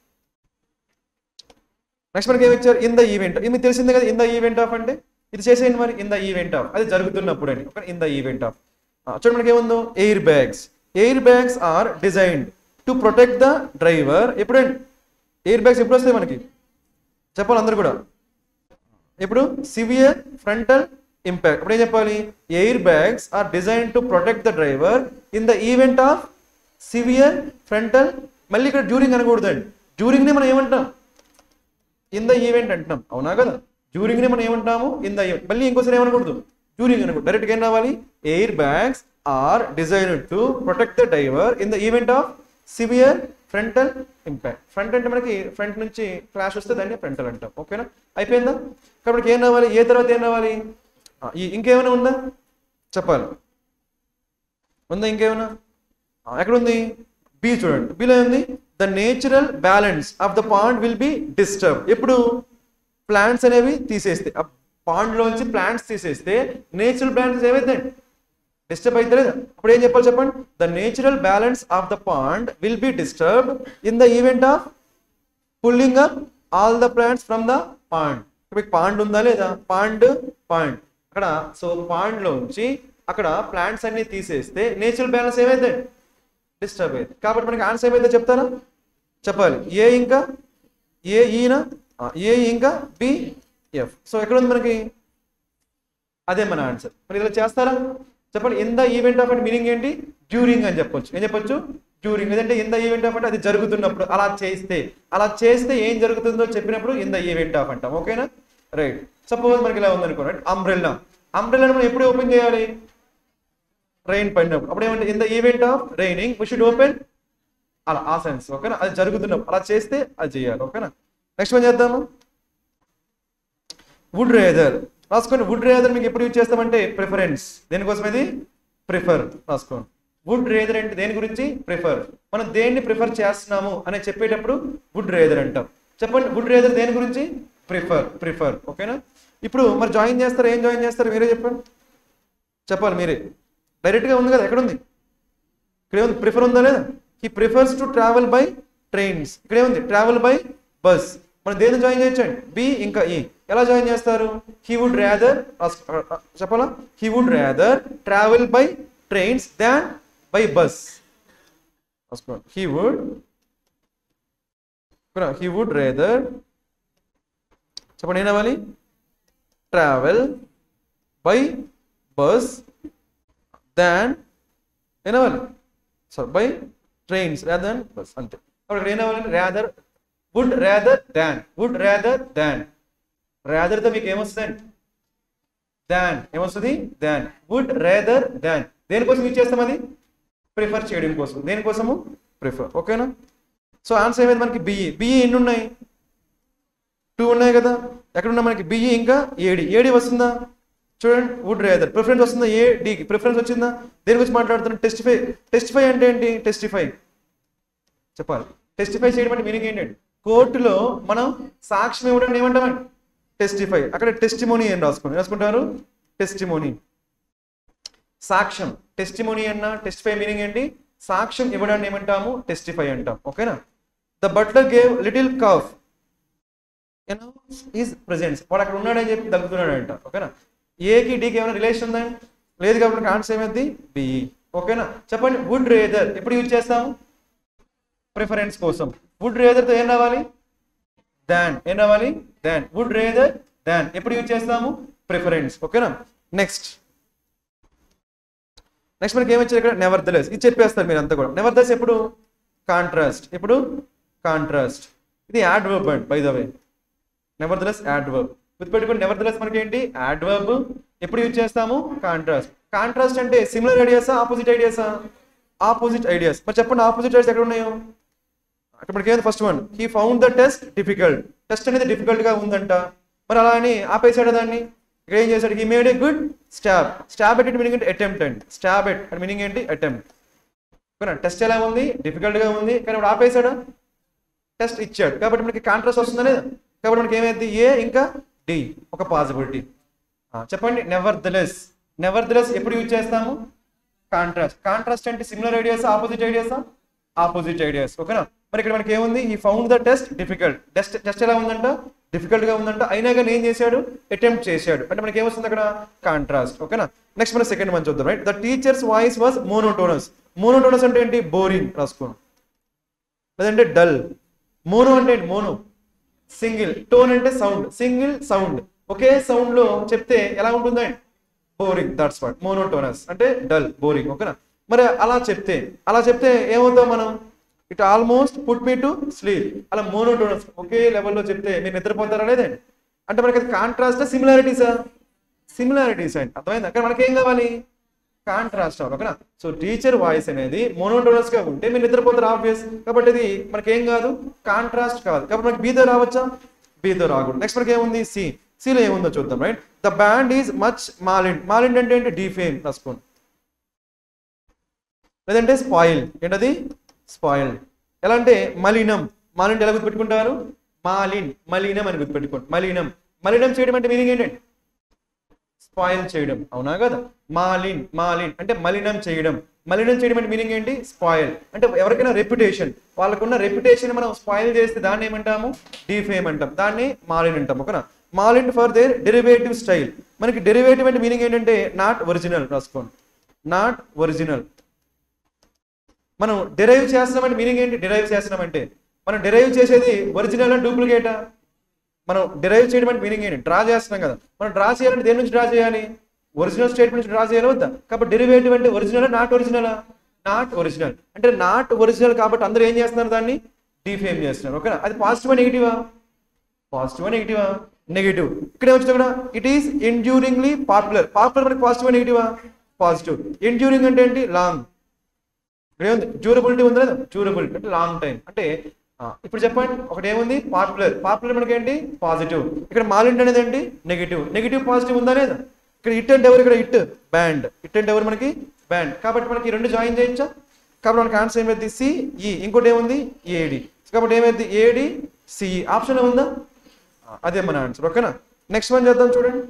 నెక్స్ట్ మనకి ఏమి ఇచ్చారు? In the event. ఇది మీకు తెలిసిందే కదా, ఇన్ ద ఈవెంట్ ఆఫ్ అంటే ఇది చేసేయండి మరి. ఇన్ ద ఈవెంట్ ఆఫ్ అది జరుగుతున్నప్పుడు అని. Okay? In the event of. చూడండి మనకి ఏముందో? Air bags. Air bags are designed to protect the driver. ఎప్పుడండి ఎయిర్ బ్యాగ్స్ ఎప్పుడు వస్తాయి మనకి? చెప్పాలి అందరు కూడా. ఇప్పుడు సివియర్ ఫ్రంటల్ ఇంపాక్ట్. ఇప్పుడు ఏం చెప్పాలి? Air bags are design to protect the driver in the event of severe frontal. మళ్ళీ ఇక్కడ డ్యూరింగ్ అనకూడదండి. డ్యూరింగ్ ని మనం ఏమంటాం? ఇన్ ద ఈవెంట్ అంటున్నాం. అవునా కదా? డ్యూరింగ్ ని మనం ఏమంటాము? In the event. మళ్ళీ ఇంకోసారి ఏమనకూడదు? డ్యూరింగ్ అనకూడదు. డైరెక్ట్గా ఏం రావాలి? Air bags are designed to protect the driver in the event of severe frontal impact. Front అంటే మనకి ఫ్రంట్ నుంచి క్లాష్ వస్తే దాన్ని ఫ్రంటల్ అంటాం. ఓకేనా? అయిపోయిందా? కాబట్టి ఏం రావాలి? ఏ తర్వాత ఏం రావాలి? ఇంకేమైనా ఉందా చెప్పాలి? ఉందా ఇంకేమైనా? ఎక్కడ ఉంది? బి చూడండి. బిలో ఉంది the natural balance of the pond will be disturb. ఎప్పుడు ప్లాంట్స్ అనేవి తీసేస్తే, ఆ పాండ్ లోంచి ప్లాంట్స్ తీసేస్తే నేచురల్ బ్యాలెన్స్ ఏమైందండి? డిస్టర్బ్ అయితే లేదా? అప్పుడు ఏం చెప్పాలి చెప్పండి? The natural balance of the pond will be disturbed in the event of pulling up all the plants from the pond. మీకు పాండ్ ఉందా లేదా? పాండ్ అక్కడ. సో పాండ్ లోంచి అక్కడ ప్లాంట్స్ అన్ని తీసేస్తే నేచురల్ బ్యాలెన్స్ ఏమైందండి? డిస్టర్బ్ అయ్యేది. కాబట్టి మనకి ఆన్సర్ ఏమైతే చెప్తారా చెప్పాలి. ఏ ఇంకా ఏ ఈనా ఏ ఇంకా బి ఎఫ్. సో ఎక్కడ ఉంది మనకి అదే మన ఆన్సర్. మరి ఇలా చేస్తారా చెప్పండి. ఇన్ ద ఈవెంట్ ఆఫ్ అంటే మీనింగ్ ఏంటి డ్యూరింగ్ అని చెప్పొచ్చు. ఏం చెప్పొచ్చు డ్యూరింగ్. లేదంటే ఇన్ ద ఈవెంట్ ఆఫ్ అంటే అది జరుగుతున్నప్పుడు అలా చేస్తే ఏం జరుగుతుందో చెప్పినప్పుడు ఇన్ ద ఈవెంట్ ఆఫ్ అంటాం. ఓకేనా రైట్. సపోజ్ మనకి ఇలా ఉందనుకో రైట్ అంబ్రెల్లా మనం ఎప్పుడు ఓపెన్ చేయాలి రెయిన్ పడినప్పుడు. అప్పుడు ఏమంటే in the event of raining we should open అలా ఆ సెన్స్. ఓకేనా అది జరుగుతున్నప్పుడు అలా చేస్తే అది చేయాలి. ఓకేనా నెక్స్ట్ ఏం చేద్దాము వుడ్ రేదర్ రాసుకోండి. వుడ్ రేదర్ మీకు ఎప్పుడు యూజ్ చేస్తామంటే ప్రిఫరెన్స్. దేనికోసం ఇది ప్రిఫర్ రాసుకోండి. వుడ్ రేదర్ అంటే దేని గురించి ప్రిఫర్. మనం దేన్ని ప్రిఫర్ చేస్తున్నాము అని చెప్పేటప్పుడు వుడ్ రేదర్ అంటాం. చెప్పండి వుడ్ రేదర్ దేని గురించి ప్రిఫర్. ఓకేనా ఇప్పుడు మరి జాయిన్ చేస్తారు. ఏం జాయిన్ చేస్తారు మీరే చెప్పండి. చెప్పాలి మీరే. డైరెక్ట్గా ఉంది కదా ఎక్కడ ఉంది ఇక్కడే ఉంది. ప్రిఫర్ ఉందా లేదా. He prefers to travel by trains. ఇక్కడే ఉంది ట్రావెల్ బై బస్. మనం దేన్ని జాయిన్ చేయొచ్చండి బి ఇంకా ఈ. ఎలా జాయిన్ చేస్తారు హీ వుడ్ రేదర్ చెప్పాలా he would rather travel by trains than by bus. He would rather చెప్పండి ఏం అవ్వాలి ట్రావెల్ బై బస్ దాన్ ఏనవ్వాలి by trains rather than bus అంతే. అప్పుడు ఏనవ్వాలి రాదర్ వుడ్ రేదర్ దాన్ రాదర్తో మీకు ఏమొస్తుందండి దాన్ ఏమొస్తుంది దాన్. వుడ్ రేదర్ దాన్ దేనికోసం యూజ్ చేస్తాం అది ప్రిఫర్ చేయడం కోసం. దేనికోసము ప్రిఫర్. ఓకేనా సో ఆన్సర్ ఏమైంది మనకి బిఈ ఎన్ని ఉన్నాయి 2 ఉన్నాయి కదా. ఎక్కడున్నా మనకి బిఈ ఇంకా ఏడి వస్తుందా చూడండి. వుడ్ రేదర్ ప్రిఫరెన్స్ వస్తుందా ఏడికి ప్రిఫరెన్స్ వచ్చిందా. దేని గురించి మాట్లాడుతున్నాం టెస్టిఫై అంటే ఏంటి టెస్టిఫై చెప్పాలి. టెస్టిఫై చేయడం అంటే మీనింగ్ ఏంటంటే కోర్టులో మనం సాక్ష్యం ఇవ్వడానికి ఏమంటామండి టెస్టిఫై. అక్కడ టెస్టిమోనీ అని రాసుకుంటారు టెస్టిమోనీ సాక్ష్యం. టెస్టిమోనీ అన్న టెస్టిఫై మీనింగ్ ఏంటి సాక్ష్యం ఇవ్వడాన్ని ఏమంటాము టెస్టిఫై అంటాం. ఓకేనా the butler gave little cough is presence. వాడు అక్కడ ఉన్నాడని చెప్పి దగ్గుతున్నాడు అంట. ఓకేనా ఏకి డీకి ఏమైనా రిలేషన్ ఉందండి లేదు కాబట్టి ఆన్సర్ ఏమైంది బిఈ. ఓకేనా చెప్పండి వుడ్ రేదర్ ఎప్పుడు యూజ్ చేస్తాము ప్రిఫరెన్స్ కోసం. వుడ్ రేదర్తో ఏం రావాలి దాన్. ఏం రావాలి దాన్. వుడ్ రేదర్ దాన్ ఎప్పుడు యూజ్ చేస్తాము ప్రిఫరెన్స్. ఓకేనా నెక్స్ట్ మనకి ఏమొచ్చారు ఇక్కడ నెవర్ ద లెస్. ఇది చెప్పేస్తారు మీరు అంతా కూడా. నెవర్ ద లెస్ ఎప్పుడు కాంట్రాస్ట్. ఎప్పుడు కాంట్రాస్ట్. ఇది adverb and by the way nevertheless adverb గుర్తుపెట్టుకోండి. నెవర్ ద లెస్ మనకి ఏంటి యాడ్వర్బ్. ఎప్పుడు యూజ్ చేస్తాము కాంట్రాస్ట్ అంటే సిమిలర్ ఐడియాసా ఆపోజిట్ ఐడియాస్. మరి చెప్పండి ఆపోజిట్ ఐడియాస్ ఎక్కడ ఉన్నాయో. అక్కడ మనకి ఏంది first one he found the test difficult. Test అనేది డిఫికల్ట్ గా ఉందంట. మరి అలా అని ఆపేసాడు దాన్ని. ఇక్కడ ఏం చేశాడు he made a good stab at meaning అంటే అటెంప్ట్ అండి. స్టాబ్ ఎట్ అంటే మీనింగ్ ఏంటి అటెంప్ట్. టెస్ట్ ఎలా ఉంది డిఫికల్ట్ గా ఉంది కానీ ఇప్పుడు ఆపేసాడు టెస్ట్ ఇచ్చాడు కాబట్టి మనకి కాంట్రాస్ట్ వస్తుందా లేదా. కాబట్టి మనకి ఏమైంది ఏ ఇంకా డి ఒక పాసిబిలిటీ. చెప్పండి నెవర్ ద లెస్ ఎప్పుడు యూజ్ చేస్తాము కాంట్రాస్ట్ అంటే సిమిలర్ ఐడియాస్ ఆపోజిట్ ఐడియాస్. ఓకేనా మరి ఇక్కడ మనకి ఏముంది ఈ found the test difficult. Test ఎలా ఉందంట డిఫికల్ట్ గా ఉందంట అయినా కానీ ఏం చేశాడు అటెంప్ట్ చేశాడు అంటే మనకి ఏమొస్తుంది అక్కడ కాంట్రాస్ట్. ఓకేనా నెక్స్ట్ మన సెకండ్ వన్ చూద్దాం right. The teacher's voice was monotonous అంటే ఏంటి బోరింగ్ రాసుకోండి లేదంటే డల్. మోనో అంటే ఏంటి మోనో సింగిల్. టోన్ అంటే సౌండ్ సింగిల్ సౌండ్ ఒకే సౌండ్ లో చెప్తే ఎలా ఉంటుందండి బోరింగ్. దట్స్ వాట్ మోనోటోనస్ అంటే డల్ బోరింగ్. ఓకేనా మరి అలా చెప్తే ఏమవుతాం మనం it almost put me to sleep. అలా మోనోటోనస్ ఒకే లెవెల్లో చెప్తే మీరు నిద్రపోతారా లేదండి అంటే మనకి అది కాంట్రాస్ట్ సిమిలారిటీసా అండి అర్థమైంది. అక్కడ మనకి ఏం కావాలి కాంట్రాస్ట్ అవ్వాలి. ఓకేనా సో టీచర్ వాయిస్ అనేది మోనోటోనస్ గా ఉంటే మీరు నిద్రపోతారు ఆబ్వియస్. కాబట్టి ఇది మనకి ఏం కాదు కాంట్రాస్ట్ కాదు. కాబట్టి మనకి బీతో రావచ్చా బీతో రాకూడదు. నెక్స్ట్ మనకి ఏముంది సిలో ఏముందో చూద్దాం right. The band is much maligned అంటే ఏంటి డిఫేమ్ రాసుకోండి లేదంటే స్పాయిల్. ఏంటది స్పాయిల్డ్. ఎలా అంటే మలినం ఎలా గుర్తుపెట్టుకుంటారు మలినం అని గుర్తుపెట్టుకోండి. మలినం చేయడం అంటే మీనింగ్ ఏంటంటే స్పాయిల్ చేయడం అవునా కదా. మాలిన్ అంటే మలినం చేయడం అంటే మీనింగ్ ఏంటి స్పాయిల్ అంటే ఎవరికైనా రెప్యుటేషన్ వాళ్ళకున్న రెప్యుటేషన్ మనం స్పాయిల్ చేస్తే దాన్ని ఏమంటాము డిఫేమ్ అంటాం. దాన్ని మాలిన్ అంటాం. ఓకేనా malign for their derivative style. మనకి డెరివేటివ్ అంటే మీనింగ్ ఏంటంటే నాట్ ఒరిజినల్ రాసుకోండి నాట్ ఒరిజినల్. మనం డిరైవ్ చేస్తున్నామంటే మీనింగ్ ఏంటి? డిరైవ్ చేస్తున్నామంటే మనం డిరైవ్ చేసేది ఒరిజినల్ డూప్లికేటా? మనం డిరైవ్ చేయడం అంటే మీనింగ్ ఏంటి? డ్రా చేస్తున్నాం కదా. మనం డ్రా చేయాలంటే దేని నుంచి డ్రా చేయాలి? ఒరిజినల్ స్టేట్మెంట్ నుంచి డ్రా చేయాలి వద్దా? కాబట్టి డెరివేటివ్ అంటే ఒరిజినల్ నాట్ ఒరిజినలా? Not original. అంటే నాట్ ఒరిజినల్ కాబట్టి అందరూ ఏం చేస్తున్నారు? దాన్ని డిఫేమ్ చేస్తున్నారు. ఓకేనా? అది పాజిటివా నెగిటివా? పాజిటివా నెగిటివా? నెగిటివ్. ఇక్కడ ఏమొచ్చింది కూడా it is enduringly popular. Popular మనకి పాజిటివా నెగిటివా? పాజిటివ్. ఎండ్యూరింగ్ అంటే ఏంటి? లాంగ్. ఇక్కడ ఏముంది? డ్యూరబిలిటీ ఉంది లేదా? డ్యూరబిలిటీ అంటే లాంగ్ టైం. అంటే ఇప్పుడు చెప్పండి, ఒకటి ఏముంది? పాపులర్. పాపులర్ మనకి ఏంటి? పాజిటివ్. ఇక్కడ మాలింట్ అనేది ఏంటి? నెగిటివ్. నెగిటివ్ పాజిటివ్ ఉందా లేదా? ఇక్కడ ఇట్ అంటే ఎవరు? ఇక్కడ ఇట్ బ్యాండ్. ఇట్ అంటే ఎవరు? మనకి బ్యాండ్. కాబట్టి మనకి రెండు జాయిన్ చేయొచ్చా? కాబట్టి మనకి ఆన్సర్ ఏమైంది? సిఈ. ఇంకోటి ఏముంది? ఏడి. కాబట్టి ఏమైంది? AD CE. ఆప్షన్ ఏముందా? అదే మన ఆన్సర్. ఓకేనా? నెక్స్ట్ వన్ చేద్దాం చూడండి.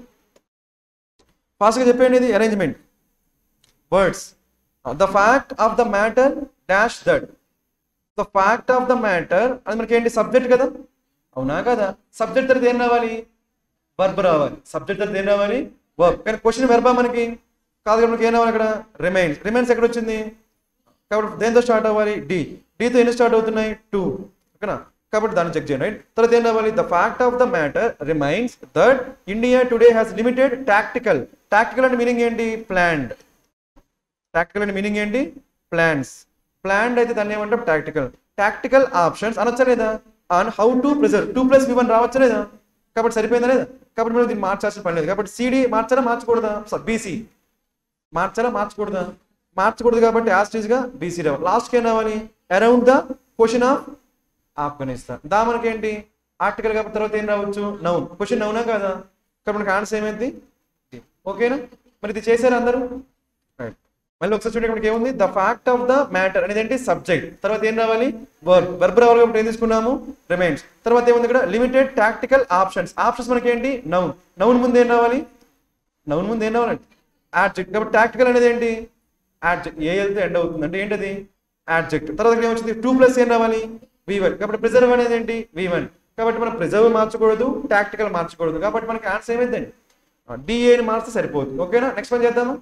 ఫాస్ట్గా చెప్పండి. ఇది arrangement words. The fact of the matter dash that. The fact of the matter అది మనకి ఏంటి? సబ్జెక్ట్ కదా, అవునా కదా? సబ్జెక్ట్ తర్వాత ఏం రావాలి? వర్బ్ రావాలి. సబ్జెక్ట్ తర్వాత ఏం రావాలి? వర్బ్. కానీ క్వశ్చన్ వెర్బా మనకి కాదు కదా. మనకి ఏం రావాలి? ఇక్కడ రిమైన్స్. రిమైన్స్ ఎక్కడ వచ్చింది? కాబట్టి దేంతో స్టార్ట్ అవ్వాలి? డి. డితో ఎన్ని స్టార్ట్ అవుతున్నాయి? 2. ఓకేనా? కాబట్టి దాన్ని చెక్ చేయండి. రైట్. తర్వాత ఏం రావాలి? The fact of the matter remains that India today has limited tactical. Tactical అంటే మీనింగ్ ఏంటి? ప్లాన్డ్. టాక్టికల్ అంటే మీనింగ్ ఏంటి? ప్లాన్స్. ప్లాన్డ్ అయితే దాన్ని ఏమంటాం? టాక్టికల్. టాక్టికల్ ఆప్షన్స్ అనొచ్చా లేదా? On how to preserve. 2+V1 రావచ్చా లేదా? కాబట్టి సరిపోయిందా లేదా? కాబట్టి మనం దీన్ని మార్చాల్సిన పని లేదు. కాబట్టి సిడి మార్చారా మార్చకూడదా? బీసీ మార్చారా మార్చకూడదా? మార్చకూడదు. కాబట్టి యాస్టీజ్గా బీసీ రావాలి. లాస్ట్కి ఏం రావాలి? Around the question of Afghanistan. దా మనకి ఏంటి? ఆర్టికల్. కాబట్టి తర్వాత ఏం రావచ్చు? నౌన్. క్వశ్చన్ నౌనా కాదా? కాబట్టి మనకి ఆన్సర్ ఏమైంది? ఓకేనా? మరి ఇది చేశారు అందరూ? రైట్. మళ్ళీ ఒకసారి చూడండి. మనకి ఏముంది? The fact of the matter అనేది ఏంటి? సబ్జెక్ట్. తర్వాత ఏం రావాలి? వర్బ్. వర్బ్ రావాలి కాబట్టి ఏం తీసుకున్నాము? రిమైన్స్. తర్వాత ఏముంది ఇక్కడ? Limited tactical options. ఆప్షన్స్ మనకి ఏంటి? నౌన్. నౌన్ ముందు ఏం రావాలి? నౌన్ ముందు ఏం రావాలి? యాడ్జెక్ట్. కాబట్టి టాక్టికల్ అనేది ఏంటి? యాడ్జెక్ట్. ఏ వెళ్తే ఎండ్ అవుతుంది అంటే ఏంటది? యాడ్జెక్ట్. తర్వాత ఇక్కడ ఏమొచ్చింది? 2+ ఏం రావాలి? V1. కాబట్టి ప్రిజర్వ్ అనేది ఏంటి? V1. కాబట్టి మనం ప్రిజర్వ్ మార్చకూడదు, టాక్టికల్ మార్చకూడదు. కాబట్టి మనకి ఆన్సర్ ఏమైందండి? డిఏని మార్చితే సరిపోతుంది. ఓకేనా? నెక్స్ట్ వన్ చేద్దామా?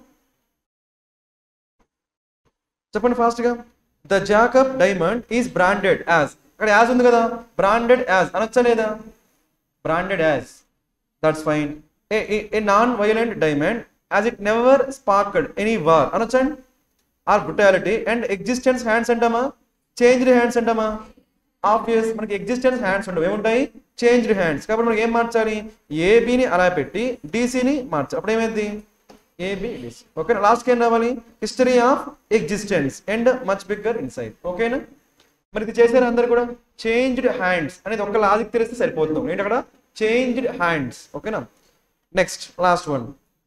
చెప్పండి ఫాస్ట్గా. The Jacob diamond is branded as. అక్కడ యాజ్ ఉంది కదా. బ్రాండెడ్ యాజ్ అనొచ్చా లేదా? Branded as. That's fine. A non violent diamond as it never sparked any war అనొచ్చండి. Or brutality and existence hands అంటామా? చేంజ్డ్ హ్యాండ్స్ అంటామా? ఆబ్వియస్. మనకి existence hands ఉండవు. ఏముంటాయి? Changed hands. కాబట్టి మనకి ఏం మార్చాలి? ఏబిని అలా పెట్టి డీసీని మార్చాలి. అప్పుడు ఏమైంది? ఏబిడిసి. ఓకేనా? లాస్ట్కి ఏం రావాలి? History of existence and much bigger inside. ఓకేనా? మరి ఇది చేశారు అందరు కూడా. చేంజ్డ్ హ్యాండ్స్ అనేది ఒక లాజిక్ తెలిస్తే సరిపోతుంది. ఏంటి అక్కడ? Changed hands. ఓకేనా? నెక్స్ట్ లాస్ట్ వన్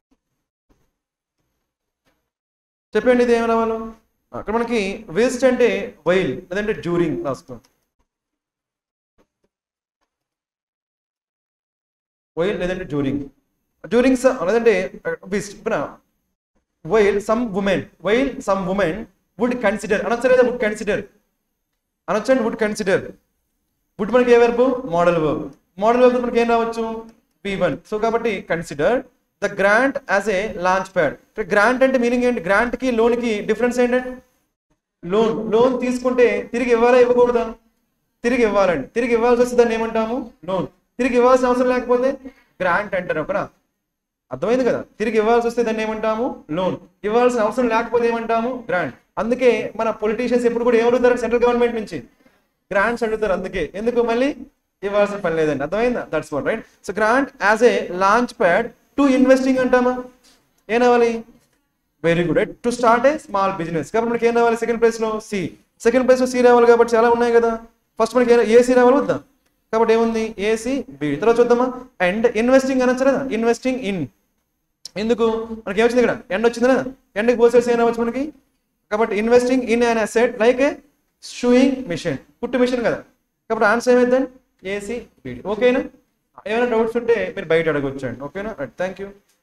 చెప్పండి. ఇది ఏం రావాలో? అక్కడ మనకి వేస్ట్ అంటే వైల్ లేదంటే డ్యూరింగ్ రాసుకో. వైల్ లేదంటే డ్యూరింగ్. డ్యూరింగ్ లేదంటే whilst. While some women would consider అనొచ్చా లేదా? వుడ్ కన్సిడర్ అనొచ్చండి. Would consider. వుడ్ మనకి a verb? Modal verb. Modal verb మనకి ఏం రావచ్చు? V1. సో కాబట్టి consider the grant as a launch pad. Grant అంటే మీనింగ్ ఏంటి? గ్రాంట్ కి లోన్ కి డిఫరెన్స్ ఏంటంటే లోన్ తీసుకుంటే తిరిగి ఇవ్వాలా ఇవ్వకూడదా? తిరిగి ఇవ్వాలండి. తిరిగి ఇవ్వాల్సి వస్తే దాన్ని ఏమంటాము? లోన్. తిరిగి ఇవ్వాల్సిన అవసరం లేకపోతే గ్రాంట్ అంటారు. ఓకేనా? అర్థమైంది కదా? తిరిగి ఇవ్వాల్సి వస్తే దాన్ని ఏమంటాము? లోన్. ఇవ్వాల్సిన అవసరం లేకపోతే ఏమంటాము? గ్రాంట్. అందుకే మన పొలిటీషియన్స్ ఎప్పుడు కూడా ఏమడుగుతారు? సెంట్రల్ గవర్నమెంట్ నుంచి గ్రాంట్స్ అడుగుతారు. అందుకే ఎందుకు మళ్ళీ ఇవ్వాల్సిన పని లేదండి. అర్థమైందా? That's what. Right. So grant as a launch pad to investing అంటామా? ఏం రావాలి? Very good. Right. To start a small business. కాబట్టి మనకి ఏం రావాలి? సెకండ్ ప్లేస్ లో సి. సెకండ్ ప్లేస్ లో సి రావాలి. కాబట్టి చాలా ఉన్నాయి కదా. ఫస్ట్ మనకి ఏసీ రావాలి వద్దా? కాబట్టి ఏముంది? A C B. తర్వాత చూద్దామా? అండ్ ఇన్వెస్టింగ్ అనొచ్చు కదా. Investing in. ఎందుకు? మనకి ఏమొచ్చింది ఇక్కడ? ఎండ్ వచ్చింది కదా. ఎండ్కి పోసేసి ఏం రావచ్చు మనకి? కాబట్టి investing in an asset like a sewing machine. కుట్టు మిషన్ కదా. కాబట్టి ఆన్సర్ ఏమైందండి? A C B. ఓకేనా? ఏమైనా డౌట్స్ ఉంటే మీరు బయట అడగొచ్చండి. ఓకేనా? రైట్. Thank you.